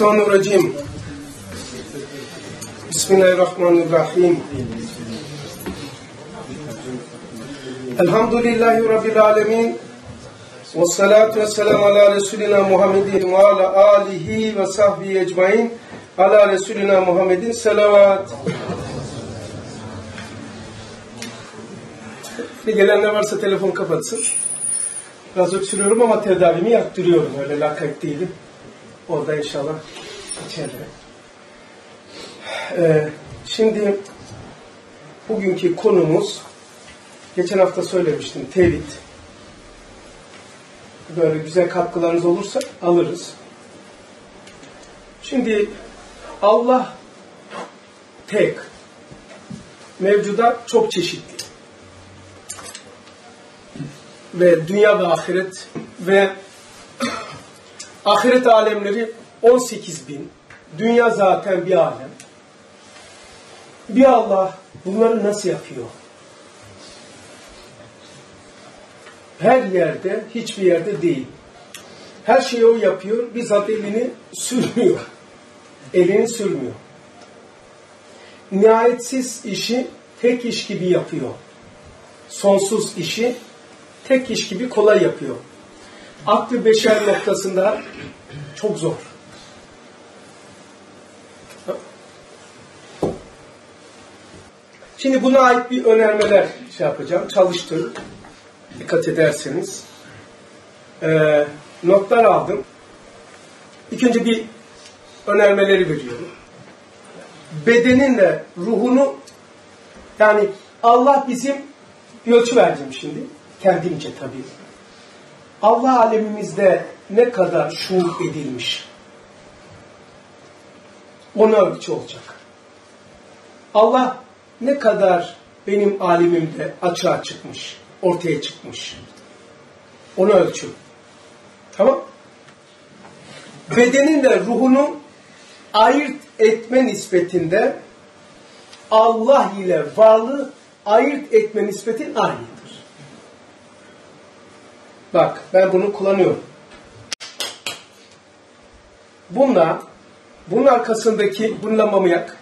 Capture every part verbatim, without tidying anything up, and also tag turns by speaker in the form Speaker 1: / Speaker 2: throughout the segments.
Speaker 1: Mineşşeytanirracim. Bismillahirrahmanirrahim. Elhamdülillahi Rabbil alemin. Ve salatu ve selamu ala Resulina Muhammedin ve ala alihi ve sahbihi ecmain. Ala Resulina Muhammedin selavat. Gelenler varsa telefon kapatsın. Biraz öksürüyorum ama tedavimi yaptırıyorum. Öyle lakayt değilim. Orada inşallah içeride. Ee, şimdi bugünkü konumuz, geçen hafta söylemiştim, tevhid. Böyle güzel katkılarınız olursa alırız. Şimdi Allah tek, mevcudat çok çeşitli. Ve dünya ve ahiret ve ahiret alemleri on sekiz bin. Dünya zaten bir alem. Bir Allah bunları nasıl yapıyor? Her yerde, hiçbir yerde değil. Her şeyi o yapıyor, bizzat elini sürmüyor. Elini sürmüyor. Nihayetsiz işi tek iş gibi yapıyor. Sonsuz işi tek iş gibi kolay yapıyor. Aklı beşer noktasında çok zor. Şimdi buna ait bir önermeler şey yapacağım. Çalıştım. Dikkat ederseniz. Ee, notlar aldım. İlk önce bir önermeleri veriyorum. Bedeninle ruhunu, yani Allah bizim bir ölçü vereceğim şimdi. Kendimce tabii. Allah alemimizde ne kadar şuur edilmiş. Ona ölçü olacak. Allah ne kadar benim alemimde açığa çıkmış, ortaya çıkmış. Ona ölçü. Tamam? Bedeninle ruhunu ayırt etme nispetinde Allah ile varlığı ayırt etme nispetin aynıdır. Bak, ben bunu kullanıyorum. Bununla, bunun arkasındaki, bunun lambamı yak.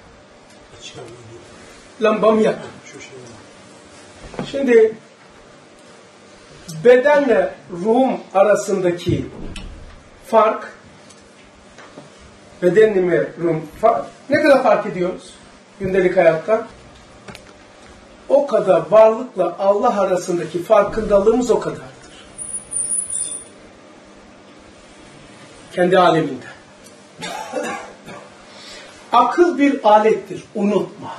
Speaker 1: Lambamı yak. Şimdi, bedenle ruhum arasındaki fark, bedenle ve ruhum, fark, ne kadar fark ediyoruz gündelik hayatta? O kadar varlıkla Allah arasındaki farkındalığımız o kadardır. Kendi aleminde. Akıl bir alettir, unutma.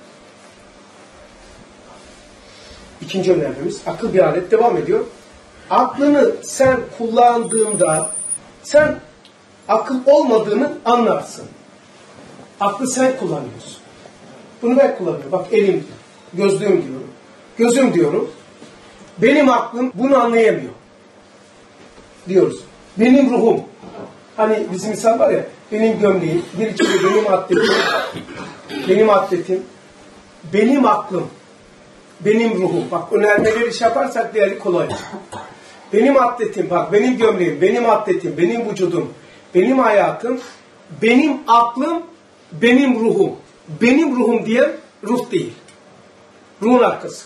Speaker 1: İkinci önermemiz, akıl bir alet, devam ediyor. Aklını sen kullandığında, sen akıl olmadığını anlarsın. Aklı sen kullanıyorsun. Bunu ben kullanıyorum. Bak, elim diyor, gözlüğüm diyorum, gözüm diyorum. Benim aklım bunu anlayamıyor. Diyoruz. Benim ruhum. Hani bizim insan var ya, benim gömleğim, bir içinde benim atletim, benim atletim, benim aklım, benim ruhum. Bak, önermeleri iş yaparsak değerli kolay. Benim atletim, bak benim gömleğim, benim atletim, benim vücudum, benim hayatım, benim aklım, benim ruhum. Benim ruhum diyen ruh değil. Ruhun arkası.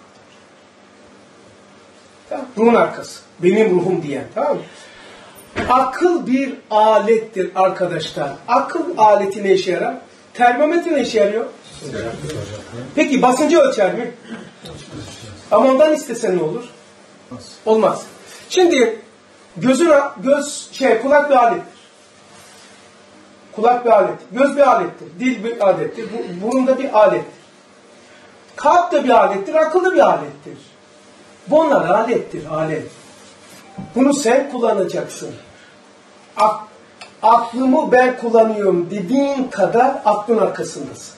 Speaker 1: Tamam, ruhun arkası. Benim ruhum diyen, tamam mı? Akıl bir alettir arkadaşlar. Akıl aleti ne işe yarar? Termometre ne işe yarıyor? Peki basıncı ölçer mi? Ama ondan istesen ne olur? Olmaz. Şimdi gözün göz şey kulak bir alettir. Kulak bir alettir. Göz bir alettir. Dil bir alettir. Burun da bir alettir. Kalp da bir alettir. Akıl da bir alettir. Bunlar alettir, alet. Bunu sen kullanacaksın. Ak, aklımı ben kullanıyorum dediğin kadar aklın arkasındasın.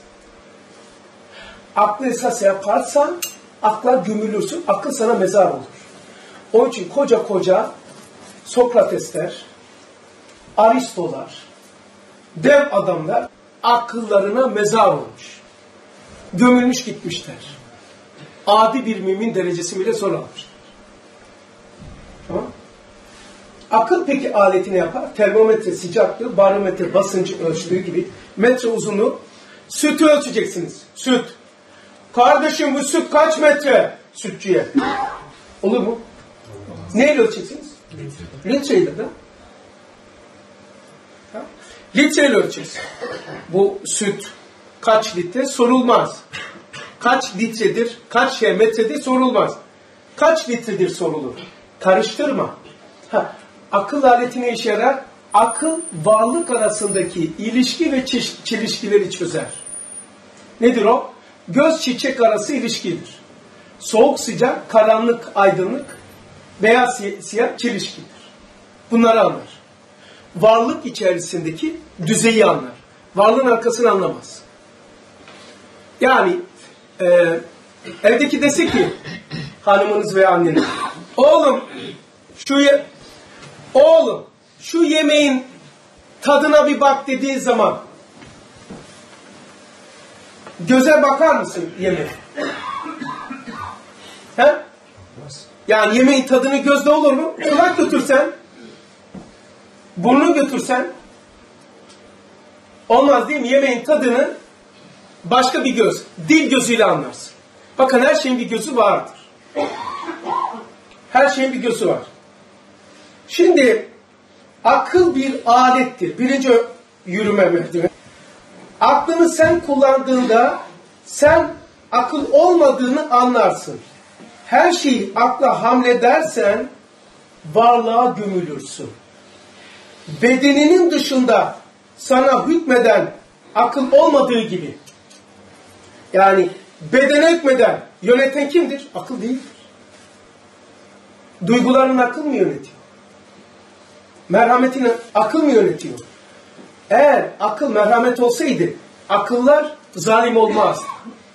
Speaker 1: Aklı esas yaparsan akla gömülürsün. Akıl sana mezar olur. Onun için koca koca Sokratesler, Aristolar, dev adamlar akıllarına mezar olmuş. Gömülmüş gitmişler. Adi bir mümin derecesi bile zor almışlar. Tamam. Akıl peki aletini yapar. Termometre sıcaklığı, barometre basıncı ölçtüğü gibi metre uzunluğu. Sütü ölçeceksiniz. Süt. Kardeşim bu süt kaç metre? Sütçüye. Olur mu? Neyle ölçeceksiniz? Litreyle de. Litreyle ölçeceksiniz. Bu süt kaç litre sorulmaz. Kaç litredir, kaç şey metredir sorulmaz. Kaç litredir sorulur. Karıştırma. Ha, akıl aletine işe yarar. Akıl varlık arasındaki ilişki ve çelişkileri çözer. Nedir o? Göz çiçek arası ilişkidir. Soğuk sıcak, karanlık aydınlık, beyaz siyah çelişkidir. Bunları anlar. Varlık içerisindeki düzeyi anlar. Varlığın arkasını anlamaz. Yani e, evdeki dese ki hanımınız veya anneniz, oğlum şu ye oğlum şu yemeğin tadına bir bak dediği zaman göze bakar mısın yemeğe? He? Yani yemeğin tadını gözde olur mu? Kulak götürsen, burnu götürsen olmaz değil mi? Yemeğin tadını başka bir göz, dil gözüyle anlarsın. Bakın her şeyin bir gözü vardır. Her şeyin bir gözü var. Şimdi akıl bir alettir. Birinci yürüme merdiveni. Aklını sen kullandığında sen akıl olmadığını anlarsın. Her şeyi akla hamledersen varlığa gömülürsün. Bedeninin dışında sana hükmeden akıl olmadığı gibi, yani bedene hükmeden yöneten kimdir? Akıl değildir. Duyguların akıl mı yönetiyor? Merhametini akıl mı yönetiyor? Eğer akıl merhamet olsaydı akıllar zalim olmazdı.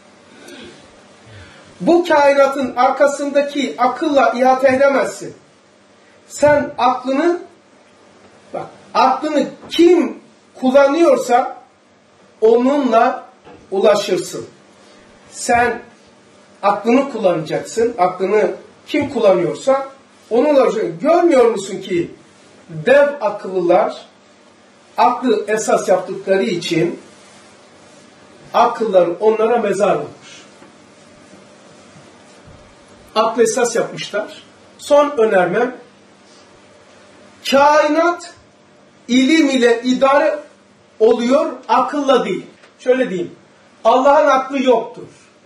Speaker 1: Bu kainatın arkasındaki akılla ihate edemezsin. Sen aklını, bak, aklını kim kullanıyorsa onunla ulaşırsın. Sen aklını kullanacaksın. Aklını kim kullanıyorsa onunla ulaşırsın. Görmüyor musun ki dev akıllılar aklı esas yaptıkları için akılları onlara mezar olmuş. Aklı esas yapmışlar. Son önermem, kainat ilim ile idare oluyor, akılla değil. Şöyle diyeyim, Allah'ın aklı yoktur.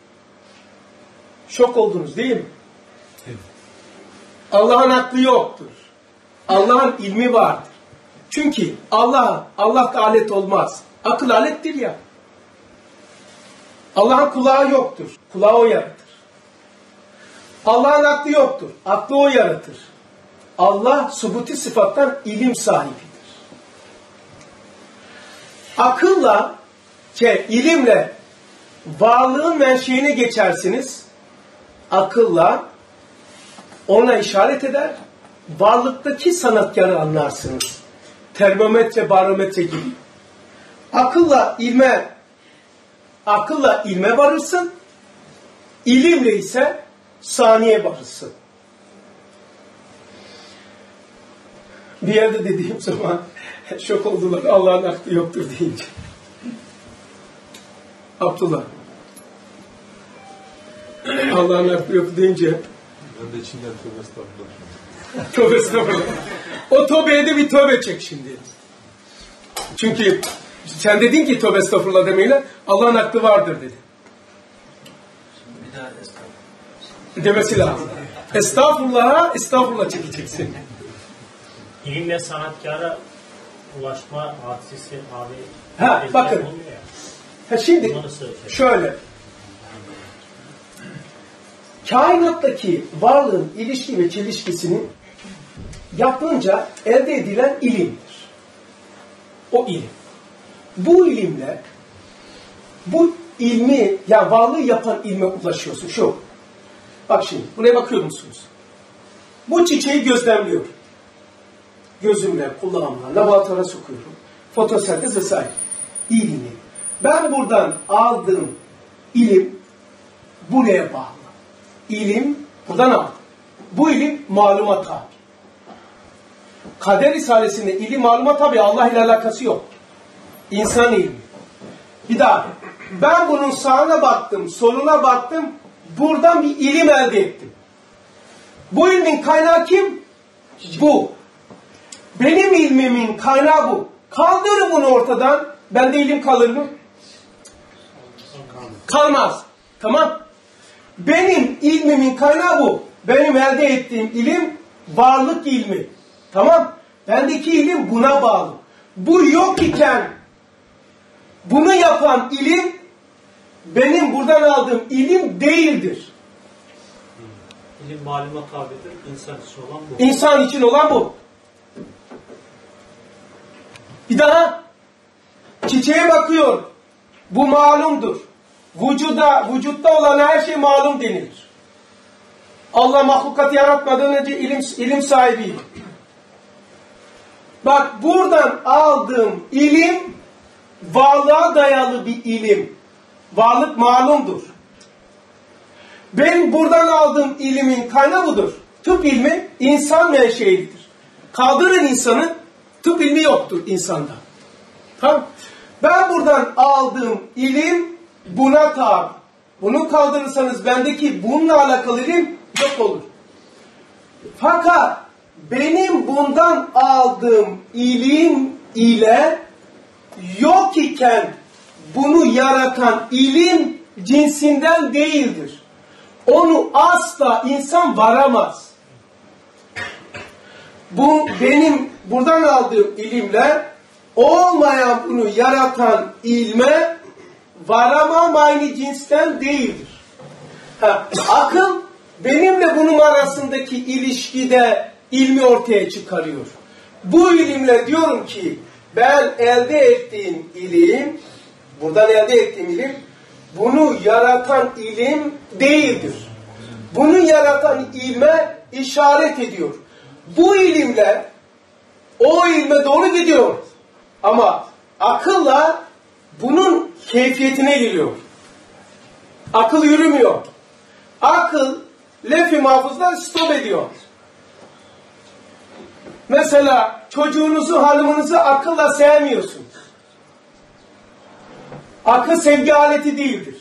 Speaker 1: Şok oldunuz değil mi? Evet. Allah'ın aklı yoktur. Allah'ın ilmi vardır. Çünkü Allah, Allah'ta alet olmaz. Akıl alettir ya. Allah'ın kulağı yoktur. Kulağı o yaratır. Allah'ın aklı yoktur. Aklı o yaratır. Allah subuti sıfattan ilim sahibidir. Akılla, şey, ilimle varlığın menşeine geçersiniz. Akılla ona işaret eder. Varlıktaki sanatkarı anlarsınız. Termometre, barometre gibi. Akılla ilme akılla ilme varırsın. İlimle ise saniye varırsın. Bir yerde dediğim zaman şok oldular. Allah'ın aklı yoktur deyince. Abdullah. Allah'ın aklı yok deyince.
Speaker 2: Ben de içinden tövbe estağfurullah.
Speaker 1: Tövbe estağfurullah. O tövbeye de bir tövbe çek şimdi. Çünkü sen dedin ki tövbe estağfurullah demeyle Allah'ın aklı vardır dedi.
Speaker 3: Bir daha estağfurullah
Speaker 1: demesi lazım. Estağfurullah'a estağfurullah çekeceksin.
Speaker 4: İlimle sanatkara ulaşma hadisesi abi.
Speaker 1: Ha bakın. Ha şimdi şöyle. Kainattaki varlığın ilişki ve çelişkisini yapınca elde edilen ilimdir. O ilim. Bu ilimle bu ilmi, yani varlığı yapan ilme ulaşıyorsun. Şu. Bak şimdi. Buraya bakıyor musunuz? Bu çiçeği gözlemliyorum. Gözümle, kulağımla, laboratuvara sokuyorum. Fotosentez vesaire. İlimi. Ben buradan aldığım ilim buraya bağlı. İlim buradan aldım. Bu ilim maluma tabi. Kader Risalesi'nde ilim maluma tabi Allah ile alakası yok. İnsan ilmi. Bir daha. Ben bunun sağına baktım, soluna baktım. Buradan bir ilim elde ettim. Bu ilmin kaynağı kim? Bu. Benim ilmimin kaynağı bu. Kaldırın bunu ortadan. Bende ilim kalır mı? Kalmaz. Tamam. Benim ilmimin kaynağı bu. Benim elde ettiğim ilim varlık ilmi. Tamam. Bendeki ilim buna bağlı. Bu yok iken bunu yapan ilim benim buradan aldığım ilim değildir.
Speaker 4: İlim maluma tabidir. İnsan için olan bu.
Speaker 1: İnsan için olan bu. Bir daha çiçeğe bakıyor. Bu malumdur. Vücuda, vücutta olan her şey malum denilir. Allah mahlukatı yaratmadan önce ilim, ilim sahibiydi. Bak buradan aldığım ilim varlığa dayalı bir ilim. Varlık malumdur. Ben buradan aldığım ilimin kaynağı budur. Tıp ilmi insan menşeidir. Kaldırın insanı, tıp ilmi yoktur insanda. Tamam. Ben buradan aldığım ilim buna tabi. Bunu kaldırırsanız bendeki bununla alakalı ilim yok olur. Fakat benim bundan aldığım ilim ile yok iken bunu yaratan ilim cinsinden değildir. Onu asla insan varamaz. Bu benim buradan aldığım ilimle olmayan bunu yaratan ilme varamam aynı cinsten değildir. Ha, akıl benimle bunun arasındaki ilişkide ilmi ortaya çıkarıyor. Bu ilimle diyorum ki ben elde ettiğim ilim, buradan elde ettiğim ilim, bunu yaratan ilim değildir. Bunu yaratan ilme işaret ediyor. Bu ilimle o ilme doğru gidiyor. Ama akılla bunun keyfiyetine geliyor. Akıl yürümüyor. Akıl lef-i mahfuzda stop ediyor. Mesela çocuğunuzu, hanımınızı akılla sevmiyorsunuz. Akıl sevgi aleti değildir.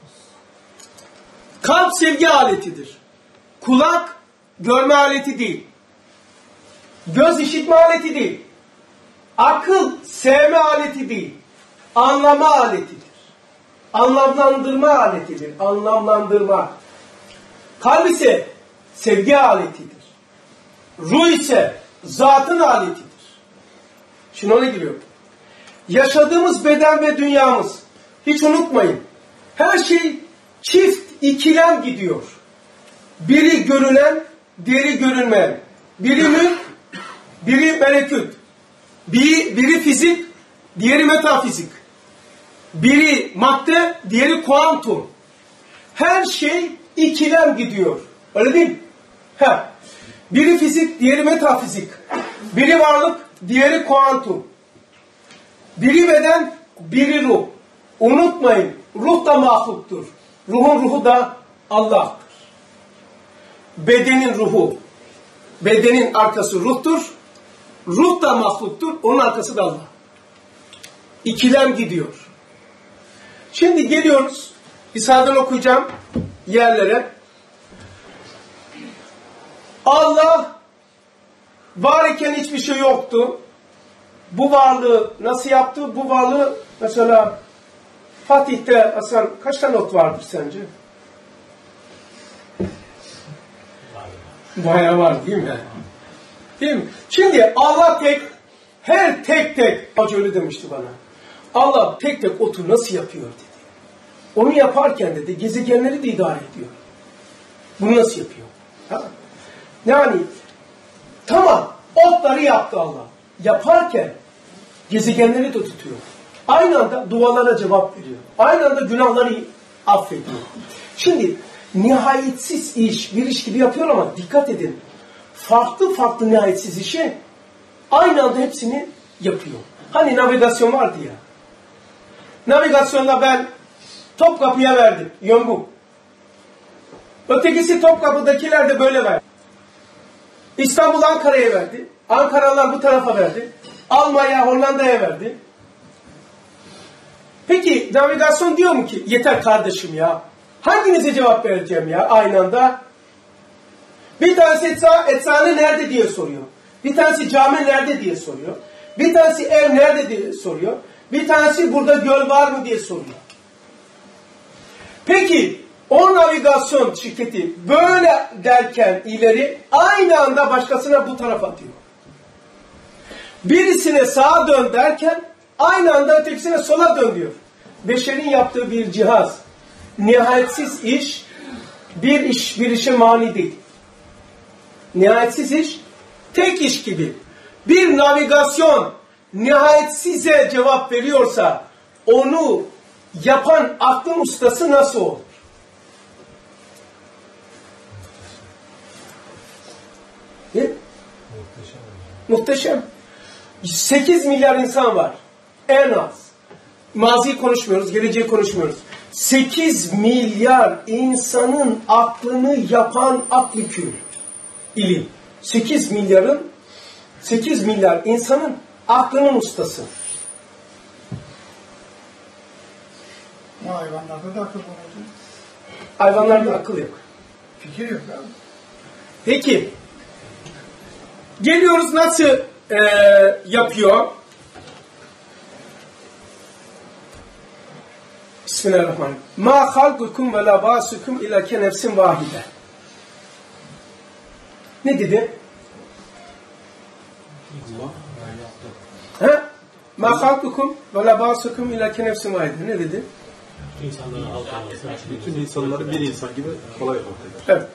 Speaker 1: Kalp sevgi aletidir. Kulak görme aleti değil. Göz işitme aleti değil. Akıl sevme aleti değil. Anlama aletidir. Anlamlandırma aletidir. Anlamlandırma. Kalp ise sevgi aletidir. Ruh ise zatın aletidir. Şimdi ona giriyor. Yaşadığımız beden ve dünyamız, hiç unutmayın, her şey çift ikilem gidiyor. Biri görünen, diğeri görünmeyen. Biri mülk, biri melekut. Biri, biri fizik, diğeri metafizik. Biri madde, diğeri kuantum. Her şey ikilem gidiyor. Öyle değil mi? He. Biri fizik, diğeri metafizik. Biri varlık, diğeri kuantum. Biri beden, biri ruh. Unutmayın, ruh da mahluktur. Ruhun ruhu da Allah'tır. Bedenin ruhu, bedenin arkası ruhtur. Ruh da mahluktur, onun arkası da Allah. İkilem gidiyor. Şimdi geliyoruz, İsa'dan okuyacağım yerlere. Allah var iken hiçbir şey yoktu. Bu varlığı nasıl yaptı? Bu varlığı mesela Fatih'te Hasan kaç tane not vardır sence? Bayağı var değil mi? Değil mi? Şimdi Allah tek, her tek tek, Hacı öyle demişti bana. Allah tek tek otu nasıl yapıyor dedi. Onu yaparken dedi gezegenleri de idare ediyor. Bunu nasıl yapıyor? Ha? Yani tamam otları yaptı Allah. Yaparken gezegenleri de tutuyor. Aynı anda dualara cevap veriyor. Aynı anda günahları affediyor. Şimdi nihayetsiz iş, bir iş gibi yapıyor ama dikkat edin. Farklı farklı nihayetsiz işi aynı anda hepsini yapıyor. Hani navigasyon vardı ya. Navigasyonda ben Topkapı'ya verdim. Yön bu. Ötekisi Topkapı'dakiler de böyle verdi. İstanbul Ankara'ya verdi. Ankaralılar bu tarafa verdi. Almanya, Hollanda'ya verdi. Peki navigasyon diyor mu ki yeter kardeşim ya. Hanginize cevap vereceğim ya aynı anda? Bir tanesi etsa, eczane nerede diye soruyor. Bir tanesi cami nerede diye soruyor. Bir tanesi ev nerede diye soruyor. Bir tanesi burada göl var mı diye soruyor. Peki o navigasyon şirketi böyle derken ileri aynı anda başkasına bu tarafa atıyor. Birisine sağa dön derken aynı anda ötekisine sola dön diyor. Beşerin yaptığı bir cihaz. Nihayetsiz iş bir iş bir işe mani değil. Nihayetsiz iş tek iş gibi. Bir navigasyon nihayetsize cevap veriyorsa onu yapan aklın ustası nasıl olur? Ne? Muhteşem. Muhteşem. sekiz milyar insan var. En az. Maziyi konuşmuyoruz, geleceği konuşmuyoruz. sekiz milyar insanın aklını yapan akl yükü. İlim. sekiz milyarın sekiz milyar insanın aklının ustası.
Speaker 5: Hayvanlarda da akıl var.
Speaker 1: Hayvanlarda akıl yok.
Speaker 5: Fikir yok abi.
Speaker 1: Peki. Geliyoruz nasıl e, yapıyor? Bismillahirrahmanirrahim. Ma halkukum ve la ba'sukum illa ke nefsin vahide. Ne dedi? Ha? Ma halkukum ve la ba'sukum illa ke nefsin vahide. Ne dedi?
Speaker 2: Bütün insanları bir insan gibi kolay ortaya.
Speaker 1: Evet.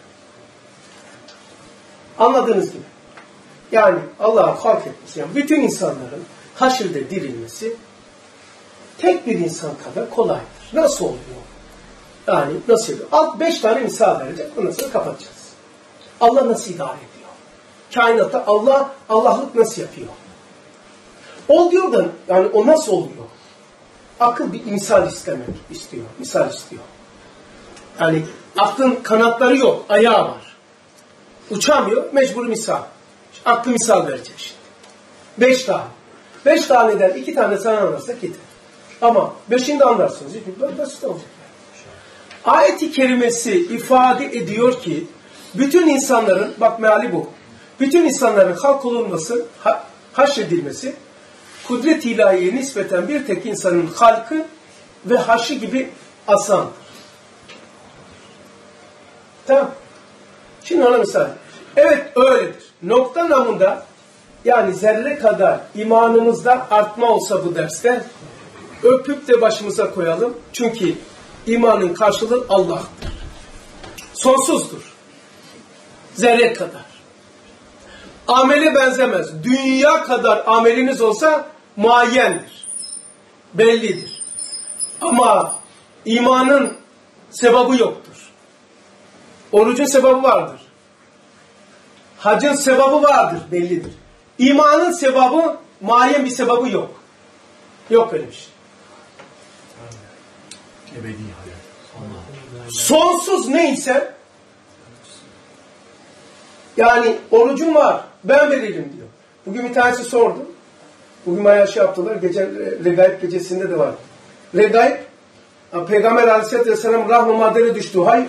Speaker 1: Anladığınız gibi. Yani Allah'a halk etmesi, yani bütün insanların haşirde dirilmesi tek bir insan kadar kolaydır. Nasıl oluyor? Yani nasıl oluyor? Alt beş tane misal verecek, ondan sonra kapatacağız. Allah nasıl idare ediyor? Kainatta Allah, Allah'lık nasıl yapıyor? Ol diyor da, yani o nasıl oluyor? Akıl bir misal istemek istiyor, misal istiyor. Yani aklın kanatları yok, ayağı var. Uçamıyor, mecbur misal. Aklı misal verecek şimdi. Beş tane. Beş taneden iki tane sana anlarsak yeter. Ama beşini de anlarsınız. Böyle basit olacak. Ayet-i kerimesi ifade ediyor ki bütün insanların, bak meali bu. Bütün insanların halk olunması, ha, haşredilmesi kudret-i ilahiye nispeten bir tek insanın halkı ve haşı gibi asandır. Tamam. Şimdi ona misal. Evet öyledir. Nokta namında yani zerre kadar imanımızda artma olsa bu derste öpüp de başımıza koyalım. Çünkü imanın karşılığı Allah'tır. Sonsuzdur. Zerre kadar. Amele benzemez. Dünya kadar ameliniz olsa muayyendir. Bellidir. Ama imanın sebabı yoktur. Orucun sebabı vardır. Hacın sebabı vardır, bellidir. İmanın sebabı, muayyen bir sebabı yok. Yok öyle bir şey.
Speaker 5: Ebedi hayat.
Speaker 1: Sonsuz neyse, yani orucum var, ben veririm diyor. Bugün bir tanesi sordu. Bugün bayağı şey yaptılar, gece, Regaib gecesinde de var. Regaib, Peygamber Aleyhisselatü Vesselam rahmı maddere düştü. Hayır.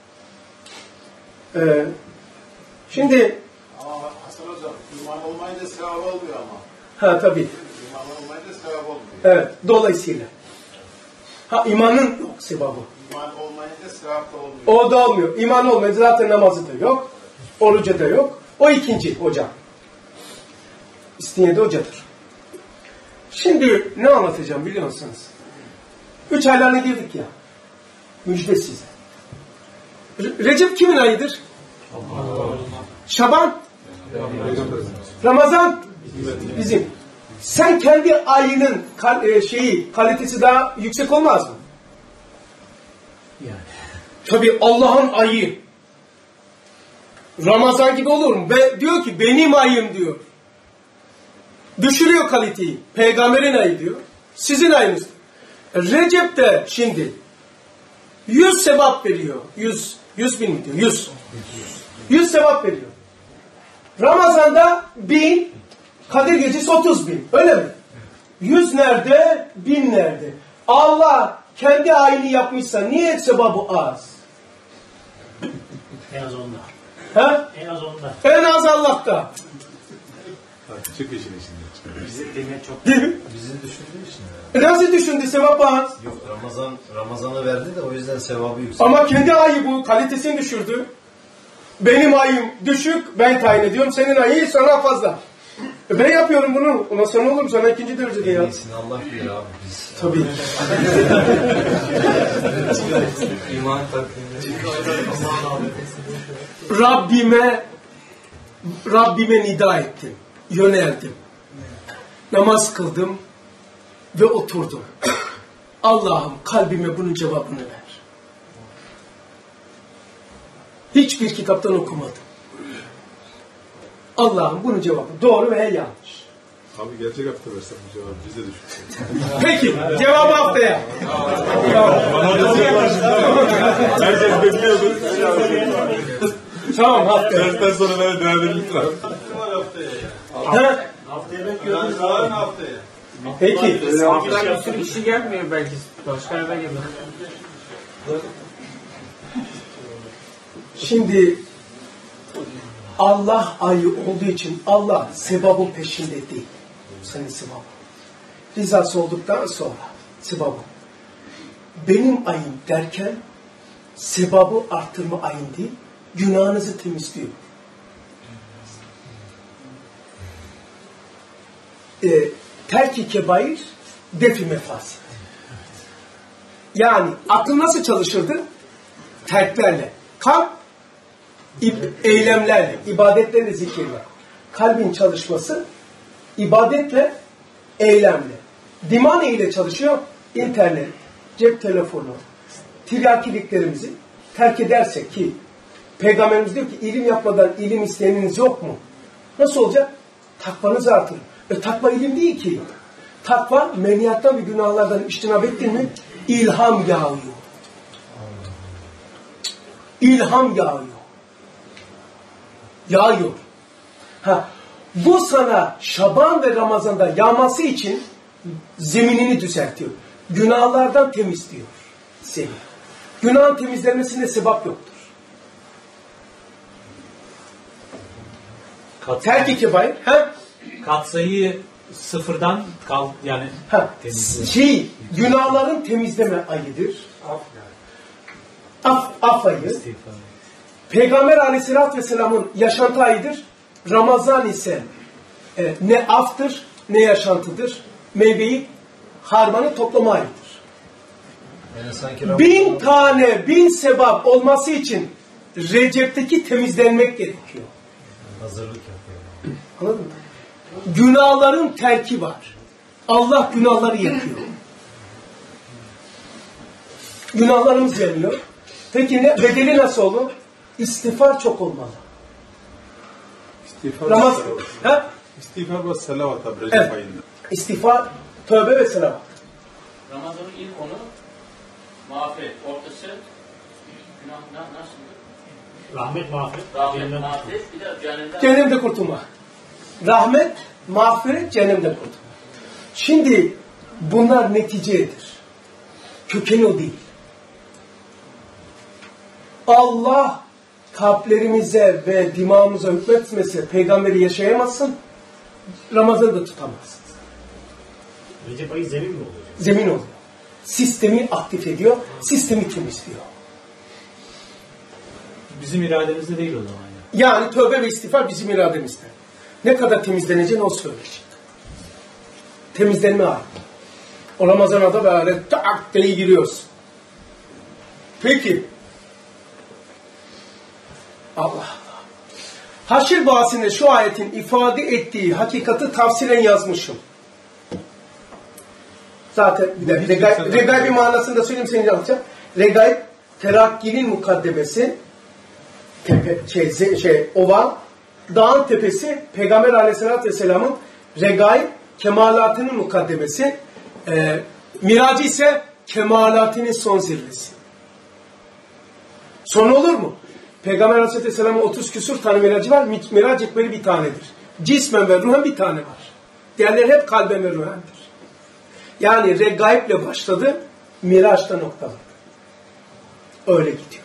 Speaker 1: Ee, Şimdi
Speaker 6: ama Hasan Hocam, iman olmayınca sevap olmuyor ama.
Speaker 1: Ha tabii.
Speaker 6: İman olmayınca sevap olmuyor.
Speaker 1: Evet, dolayısıyla. Ha imanın yok sebabı.
Speaker 6: İman olmayınca sevap da olmuyor.
Speaker 1: O da olmuyor. İman olmayınca zaten namazı da yok. Orucu da yok. O ikinci hocam. İstinye'de hocadır. Şimdi ne anlatacağım biliyor musunuz? Üç aylarına girdik ya. Müjde size. Re- Recep kimin ayıdır? Şaban, Ramazan bizim. Sen kendi ayının şeyi kalitesi daha yüksek olmaz mı? Yani. Tabii Allah'ın ayı. Ramazan gibi olur mu? Ve diyor ki benim ayım diyor. Düşürüyor kaliteyi. Peygamberin ayı diyor. Sizin ayınız. Recep de şimdi yüz sevap veriyor. Yüz, yüz bin mi diyor? Yüz. Yüz sevap veriyor. Ramazan'da bin, Kadir Gecesi otuz bin. Öyle mi? Yüz nerede? Bin nerede? Allah kendi ayini yapmışsa niye sevabı az?
Speaker 4: En az onda.
Speaker 1: Ha?
Speaker 4: En az onda.
Speaker 1: En az Allah'ta.
Speaker 2: Çık işin içinden.
Speaker 3: Bizi demek çok.
Speaker 5: Bizi düşündüğü için.
Speaker 1: E nasıl düşündü sevap az?
Speaker 5: Yok Ramazan Ramazan'ı verdi de o yüzden sevabı yüksek.
Speaker 1: Ama kendi ayı bu. Kalitesini düşürdü. Benim ayım düşük. Ben tayin ediyorum. Senin ayın sana fazla. E ben yapıyorum bunu. Ona sana olur mu? Sana ikinci derecede ya.
Speaker 5: En iyisini Allah bilir abi biz.
Speaker 1: Tabii.
Speaker 3: İman takvimi.
Speaker 1: Rabbime Rabbime nida ettim. Yöneldim. Namaz kıldım ve oturdum. Allah'ım kalbime bunun cevabını ver. Hiçbir kitaptan okumadım. Allah'ım bunun cevabı doğru veya yanlış.
Speaker 2: Abi gerçek hafta versen bu cevabı bize düşün.
Speaker 1: Peki cevabı haftaya.
Speaker 2: Herkes bekliyordu.
Speaker 1: Tamam haftaya.
Speaker 2: Dersten sonra böyle devam edelim.
Speaker 1: Ha?
Speaker 4: Haftaya bekliyoruz.
Speaker 6: Yarın haftaya.
Speaker 1: Peki.
Speaker 4: Haftaya bir sürü kişi gelmiyor belki. Başka yerden geliyor.
Speaker 1: Şimdi Allah ayı olduğu için Allah sevabın peşinde değil. Senin sevabın. Rızası olduktan sonra sevabın. Benim ayım derken sevabı arttırma ayın değil, günahınızı temizliyor. E, terk-i kebair, defi mefasit. Yani akıl nasıl çalışırdı? Terklerle. Kalp, eylemlerle, ibadetlerle, zikirle. Kalbin çalışması, ibadetle, eylemle. Dima neyle çalışıyor? İnternet, cep telefonu, tiryakiliklerimizi terk edersek ki Peygamberimiz diyor ki ilim yapmadan ilim isteyeniniz yok mu? Nasıl olacak? Takvanız artır. E takva ilim değil ki. Takva meniyattan ve günahlardan iştinab ettin mi ilham yağıyor. İlham yağıyor. Yağıyor. Ha, bu sana Şaban ve Ramazan'da yağması için zeminini düzeltiyor. Günahlardan temizliyor seni. Günahın temizlenmesine sebep yoktur. Terk-i kebair. Ha?
Speaker 4: Katsayıyı sıfırdan kal yani
Speaker 1: Ha, şey, günahların temizleme ayıdır. Af, af ayı. Peygamber Aleyhisselatü Vesselam'ın yaşantı ayıdır. Ramazan ise e, ne aftır ne yaşantıdır. Meyveyi, harmanı toplama ayıdır.
Speaker 5: Yani sanki Ramazan...
Speaker 1: Bin tane, bin sebap olması için Recep'teki temizlenmek gerekiyor.
Speaker 5: Hazırlık yapıyor.
Speaker 1: Anladın mı? Günahların terki var. Allah günahları yakıyor. Günahlarımız yanıyor. Peki ne? Bedeli nasıl olur? İstiğfar çok olmalı.
Speaker 2: İstiğfar
Speaker 1: Ramazan. Ha?
Speaker 2: İstiğfar ve selavat abi Recep
Speaker 1: Evet.
Speaker 2: ayında.
Speaker 1: İstiğfar, tövbe ve selavat.
Speaker 7: Ramazan'ın ilk onu mağfiret, ortası günah na- nasıldı?
Speaker 4: rahmet mağfiret.
Speaker 7: Rahmet,
Speaker 4: cennet.
Speaker 7: mağfiret, bir de cehennemden
Speaker 1: Cehennemde kurtulma. Rahmet, mağfiret, cehennemde kurtulma. Şimdi bunlar neticedir. Kökeni o değil. Allah kalplerimize ve dimağımıza hükmetmese peygamberi yaşayamazsın. Ramazan'ı da tutamazsın.
Speaker 4: Recep ayı zemin mi oluyor?
Speaker 1: Zemin oluyor. Sistemi aktif ediyor, sistemi temizliyor.
Speaker 4: Bizim irademizde değil o zaman. Yani.
Speaker 1: Yani tövbe ve istiğfar bizim irademizde. Ne kadar temizleneceğini o söyleyecek. Temizlenme hali. O Ramazan'a da böyle tak diye giriyoruz. Peki. Allah Allah. Haşr bahsinde şu ayetin ifade ettiği hakikati tafsiren yazmışım. Zaten bir de regaib, regaib manasını da söyleyeyim seni anlatacağım. Regaib terakkinin mukaddemesi tepe, şey, şey, ova, dağın tepesi Peygamber Aleyhisselatü Vesselam'ın regaib kemalatının mukaddemesi, e, miracı ise kemalatının son zirvesi. Son olur mu? Peygamber Aleyhisselatü Vesselam'ın otuz küsur tane miracı var. Mirac ekberi bir tanedir. cismen ve ruhen bir tane var. Diğerleri hep kalben ve ruhendir. Yani regaible başladı, miraçta noktaladı. Öyle gidiyor.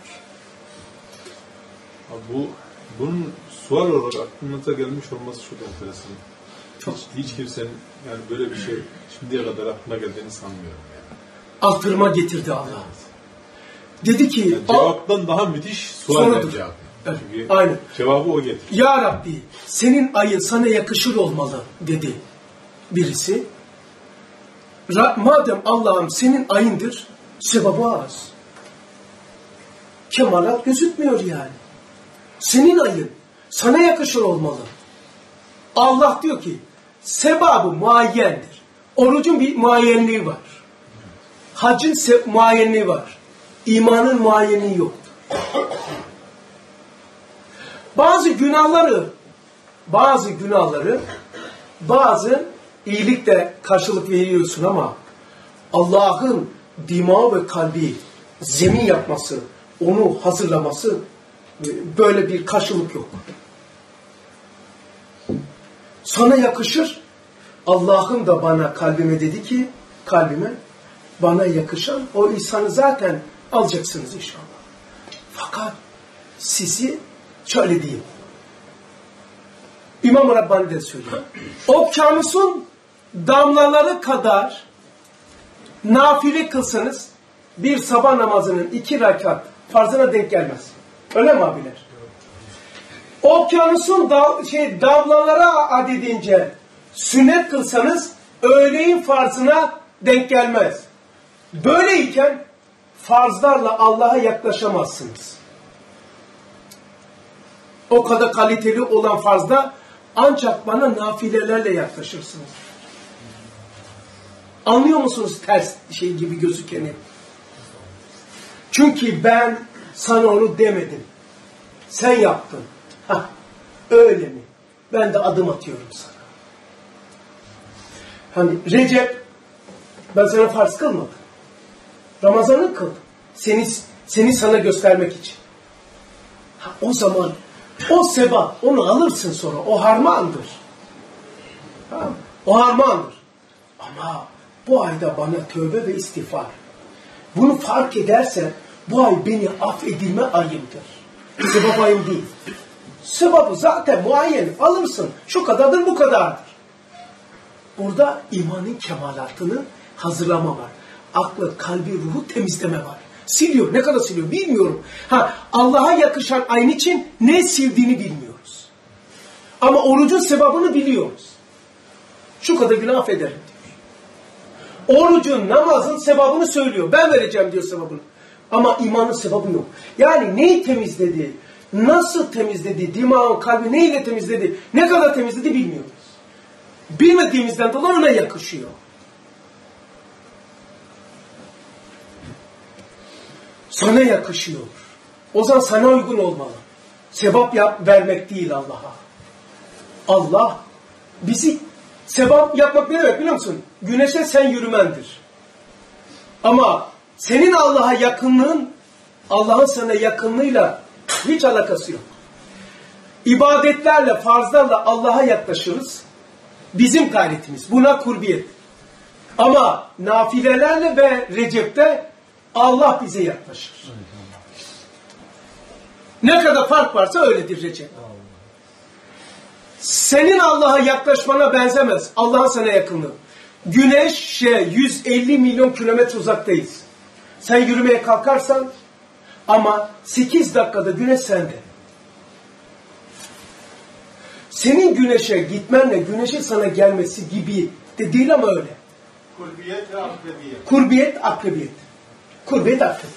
Speaker 2: Abi bu, bunun sual olarak aklınıza gelmiş olması çok enteresan.
Speaker 1: Çok.
Speaker 2: Hiç, hiç kimsenin yani böyle bir şey şimdiye kadar aklına geldiğini sanmıyorum. Yani.
Speaker 1: Artırma getirdi Allah. Dedi ki...
Speaker 2: Yani cevaptan daha müthiş sual bence abi.
Speaker 1: Evet,
Speaker 2: çünkü
Speaker 1: aynen.
Speaker 2: cevabı o getirir.
Speaker 1: Ya Rabbi, senin ayın sana yakışır olmalı dedi birisi. Ra- madem Allah'ım senin ayındır, sevabı az. Kemalat gözükmüyor yani. Senin ayın sana yakışır olmalı. Allah diyor ki, sevabı muayyendir. Orucun bir muayyenliği var. Hacın se- muayyenliği var. İmanın muayyenliği yoktur. Bazı günahları, bazı günahları, bazı iyilikle karşılık veriyorsun ama Allah'ın dima ve kalbi zemin yapması, onu hazırlaması, böyle bir karşılık yok. Sana yakışır. Allah'ın da bana kalbime dedi ki, kalbime bana yakışan o ihsanı zaten alacaksınız inşallah. Fakat sizi şöyle diyeyim. İmam-ı Rabbani de söylüyor. Okyanusun damlaları kadar nafile kılsanız bir sabah namazının iki rekat farzına denk gelmez. Öyle mi abiler? Okyanusun da, şey, damlalara adedince sünnet kılsanız öğleyin farzına denk gelmez. Böyleyken farzlarla Allah'a yaklaşamazsınız. O kadar kaliteli olan farzda ancak bana nafilelerle yaklaşırsınız. Anlıyor musunuz ters şey gibi gözükeni? Çünkü ben sana onu demedim. Sen yaptın. Hah, öyle mi? Ben de adım atıyorum sana. Hani Recep, ben sana farz kılmadım. Ramazan'ı kıl. Seni, seni sana göstermek için. Ha, o zaman o sevap, onu alırsın sonra. O harmandır. Ha, o harmandır. Ama bu ayda bana tövbe ve istiğfar. Bunu fark edersen bu ay beni affedilme ayımdır. Sevap ayım değil. Sevabı zaten muayyen alırsın. Şu kadardır, bu kadardır. Burada imanın kemalatını hazırlama var. Aklı, kalbi, ruhu temizleme var. Siliyor. Ne kadar siliyor bilmiyorum. Ha, Allah'a yakışan ayın için ne sildiğini bilmiyoruz. Ama orucun sevabını biliyoruz. Şu kadar günah affederim diyor. Orucun, namazın sevabını söylüyor. Ben vereceğim diyor sevabını. Ama imanın sevabı yok. Yani neyi temizledi? Nasıl temizledi? Dimağın, kalbi neyle temizledi? Ne kadar temizledi bilmiyoruz. Bilmediğimizden dolayı ona yakışıyor. Sana yakışıyor. O zaman sana uygun olmalı. Sevap yap, vermek değil Allah'a. Allah bizi sevap yapmak ne demek biliyor musun? Güneşe sen yürümendir. Ama senin Allah'a yakınlığın Allah'ın sana yakınlığıyla hiç alakası yok. İbadetlerle, farzlarla Allah'a yaklaşırız. Bizim gayretimiz. Buna kurbiyet. Ama nafilelerle ve Recep'te Allah bize yaklaşır. Ne kadar fark varsa öyledir Recep. Senin Allah'a yaklaşmana benzemez. Allah'ın sana yakınlığı. Güneşe yüz elli milyon kilometre uzaktayız. Sen yürümeye kalkarsan ama sekiz dakikada güneş sende. Senin güneşe gitmenle güneşin sana gelmesi gibi de değil ama öyle.
Speaker 6: Kurbiyet ve akrabiyet.
Speaker 1: Kurbiyet, akrabiyet. Kurbiyet, akrabiyet.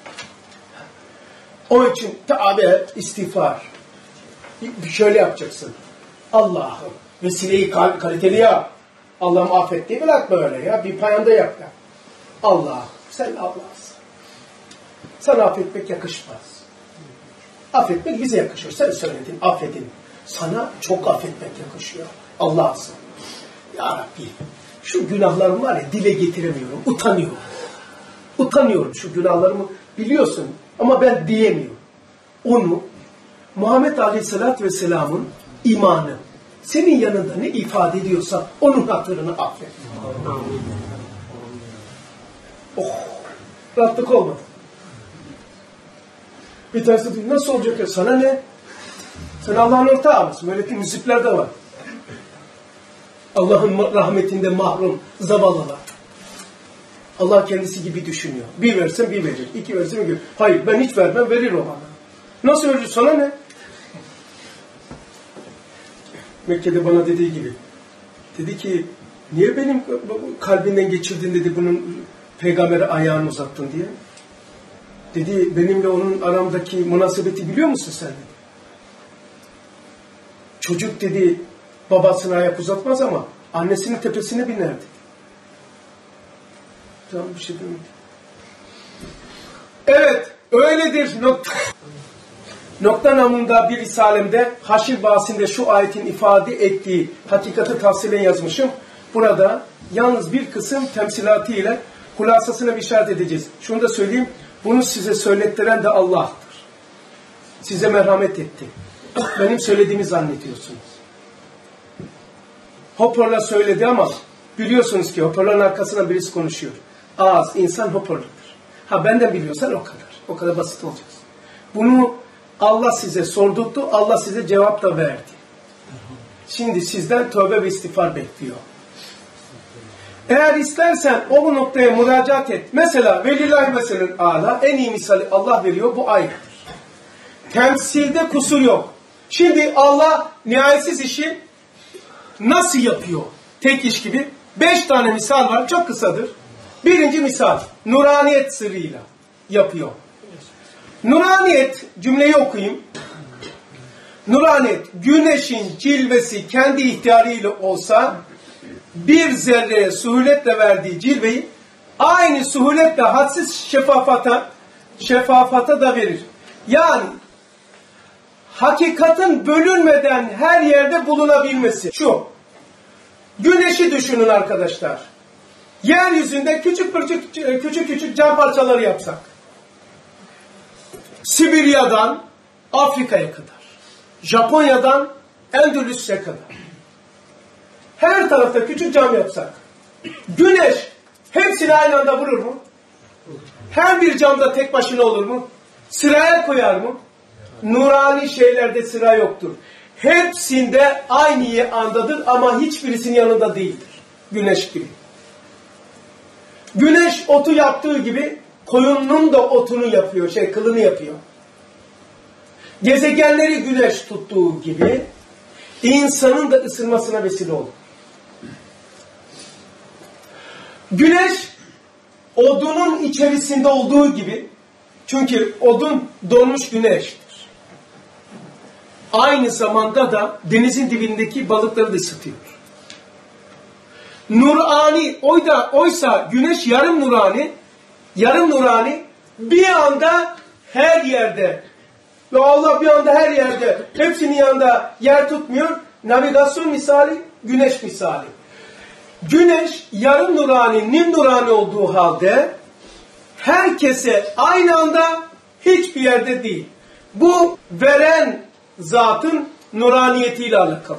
Speaker 1: Onun için tövbe, istiğfar. Şöyle yapacaksın. Allah'ım vesileyi kal kaliteli yap. Allah'ım affet diye bırakma öyle ya. Bir payanda yap ya. Allah'ım sen Allah'sın. Sana affetmek yakışmaz. Affetmek bize yakışır. Sen söyledin, affedin. Sana çok affetmek yakışıyor. Allah'sın. Ya Rabbi, şu günahlarım var ya dile getiremiyorum. Utanıyorum. Utanıyorum şu günahlarımı biliyorsun ama ben diyemiyorum. Onu Muhammed Aleyhisselatü Vesselam'ın imanı, senin yanında ne ifade ediyorsa onun hatırını affet. Oh, rahatlık olmadı. Bir tanesi diyor, nasıl olacak ya? Sana ne? Sen Allah'ın ortağı mısın? Böyle ki müzikler de var. Allah'ın rahmetinde mahrum zavallılar. Allah kendisi gibi düşünüyor. Bir versen bir verir. İki versen bir verir. Hayır ben hiç vermem, verir o bana. Nasıl verir? Sana ne? Mekke'de bana dediği gibi. Dedi ki niye benim kalbinden geçirdin dedi bunun peygambere ayağını uzattın diye. Dedi benimle onun aramdaki münasebeti biliyor musun sen dedi. Çocuk dedi babasına ayak uzatmaz ama annesinin tepesine biner dedi. Tamam bir şey demedim. Evet öyledir nokta. Nokta namında bir risalemde Haşr bahsinde şu ayetin ifade ettiği hakikati tafsilen yazmışım. Burada yalnız bir kısım temsilatı ile hulasasına bir işaret edeceğiz. Şunu da söyleyeyim. Bunu size söylettiren de Allah'tır. Size merhamet etti. Benim söylediğimi zannediyorsunuz. Hoparlör söyledi ama biliyorsunuz ki hoparlörün arkasından birisi konuşuyor. Ağız, insan hoparlördür. Ha benden biliyorsan o kadar. O kadar basit olacak. Bunu Allah size sordurttu, Allah size cevap da verdi. Şimdi sizden tövbe ve istiğfar bekliyor. Eğer istersen o bu noktaya müracaat et. Mesela velillahi meselin âlâ en iyi misali Allah veriyor bu ayettir. Temsilde kusur yok. Şimdi Allah nihayetsiz işi nasıl yapıyor? Tek iş gibi. Beş tane misal var. Çok kısadır. Birinci misal. Nuraniyet sırrıyla yapıyor. Nuraniyet cümleyi okuyayım. Nuraniyet güneşin cilvesi kendi ihtiyarıyla olsa bir zerreye suhuletle verdiği cilveyi aynı suhuletle hadsiz şeffafata şeffafata da verir. Yani hakikatin bölünmeden her yerde bulunabilmesi. Şu. Güneşi düşünün arkadaşlar. Yeryüzünde küçük küçük küçük küçük cam parçaları yapsak. Sibirya'dan Afrika'ya kadar. Japonya'dan Endülüs'e kadar. Her tarafta küçük cam yapsak. Güneş hepsini aynı anda vurur mu? Her bir camda tek başına olur mu? Sıraya koyar mı? Nurani şeylerde sıra yoktur. Hepsinde aynı andadır ama hiçbirisinin yanında değildir. Güneş gibi. Güneş otu yaptığı gibi koyunun da otunu yapıyor, şey kılını yapıyor. Gezegenleri güneş tuttuğu gibi insanın da ısınmasına vesile olur. Güneş odunun içerisinde olduğu gibi, çünkü odun donmuş güneştir. Aynı zamanda da denizin dibindeki balıkları da ısıtıyor. Nurani, oyda, oysa güneş yarım nurani, yarım nurani bir anda her yerde. Ve Allah bir anda her yerde, hepsinin yanında yer tutmuyor. Navigasyon misali, güneş misali. Güneş yarım nurani, nim nurani olduğu halde herkese aynı anda hiçbir yerde değil. Bu veren zatın nuraniyetiyle alakalı.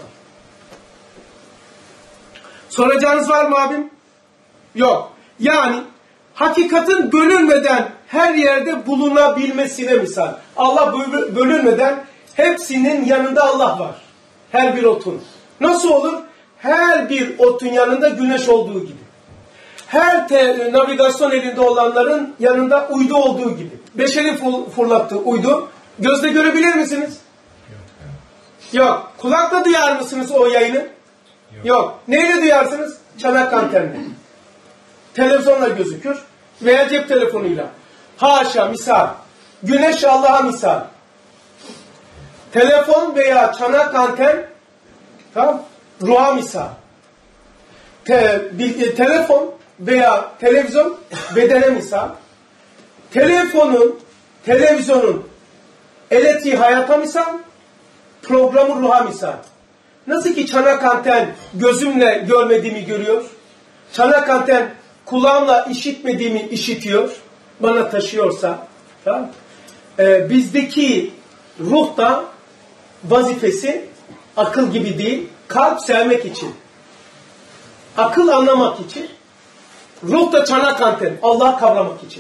Speaker 1: Soracağınız var mı abim? Yok. Yani hakikatin bölünmeden her yerde bulunabilmesine misal. Allah bölünmeden hepsinin yanında Allah var. Her bir otun. Nasıl olur? Her bir otun yanında güneş olduğu gibi. Her te, navigasyon elinde olanların yanında uydu olduğu gibi. Beşerin fırlattığı uydu. Gözle görebilir misiniz? Yok. Yok. Kulakla duyar mısınız o yayını? Yok. Yok. Neyle duyarsınız? Çanak antenle. Televizyonla gözükür veya cep telefonuyla. Haşa misal. Güneş Allah'a misal. Telefon veya çanak anten tamam, ruha misal. Te, bir, telefon veya televizyon bedene misal. Telefonun, televizyonun elektriği hayata misal. Programı ruha misal. Nasıl ki çanak anten gözümle görmediğimi görüyor. Çanak anten kulağımla işitmediğimi işitiyor. Bana taşıyorsa. Tamam. Ee, bizdeki ruh da vazifesi Akıl gibi değil. Kalp sevmek için. Akıl anlamak için. Ruh da çanak anten. Allah'ı kavramak için.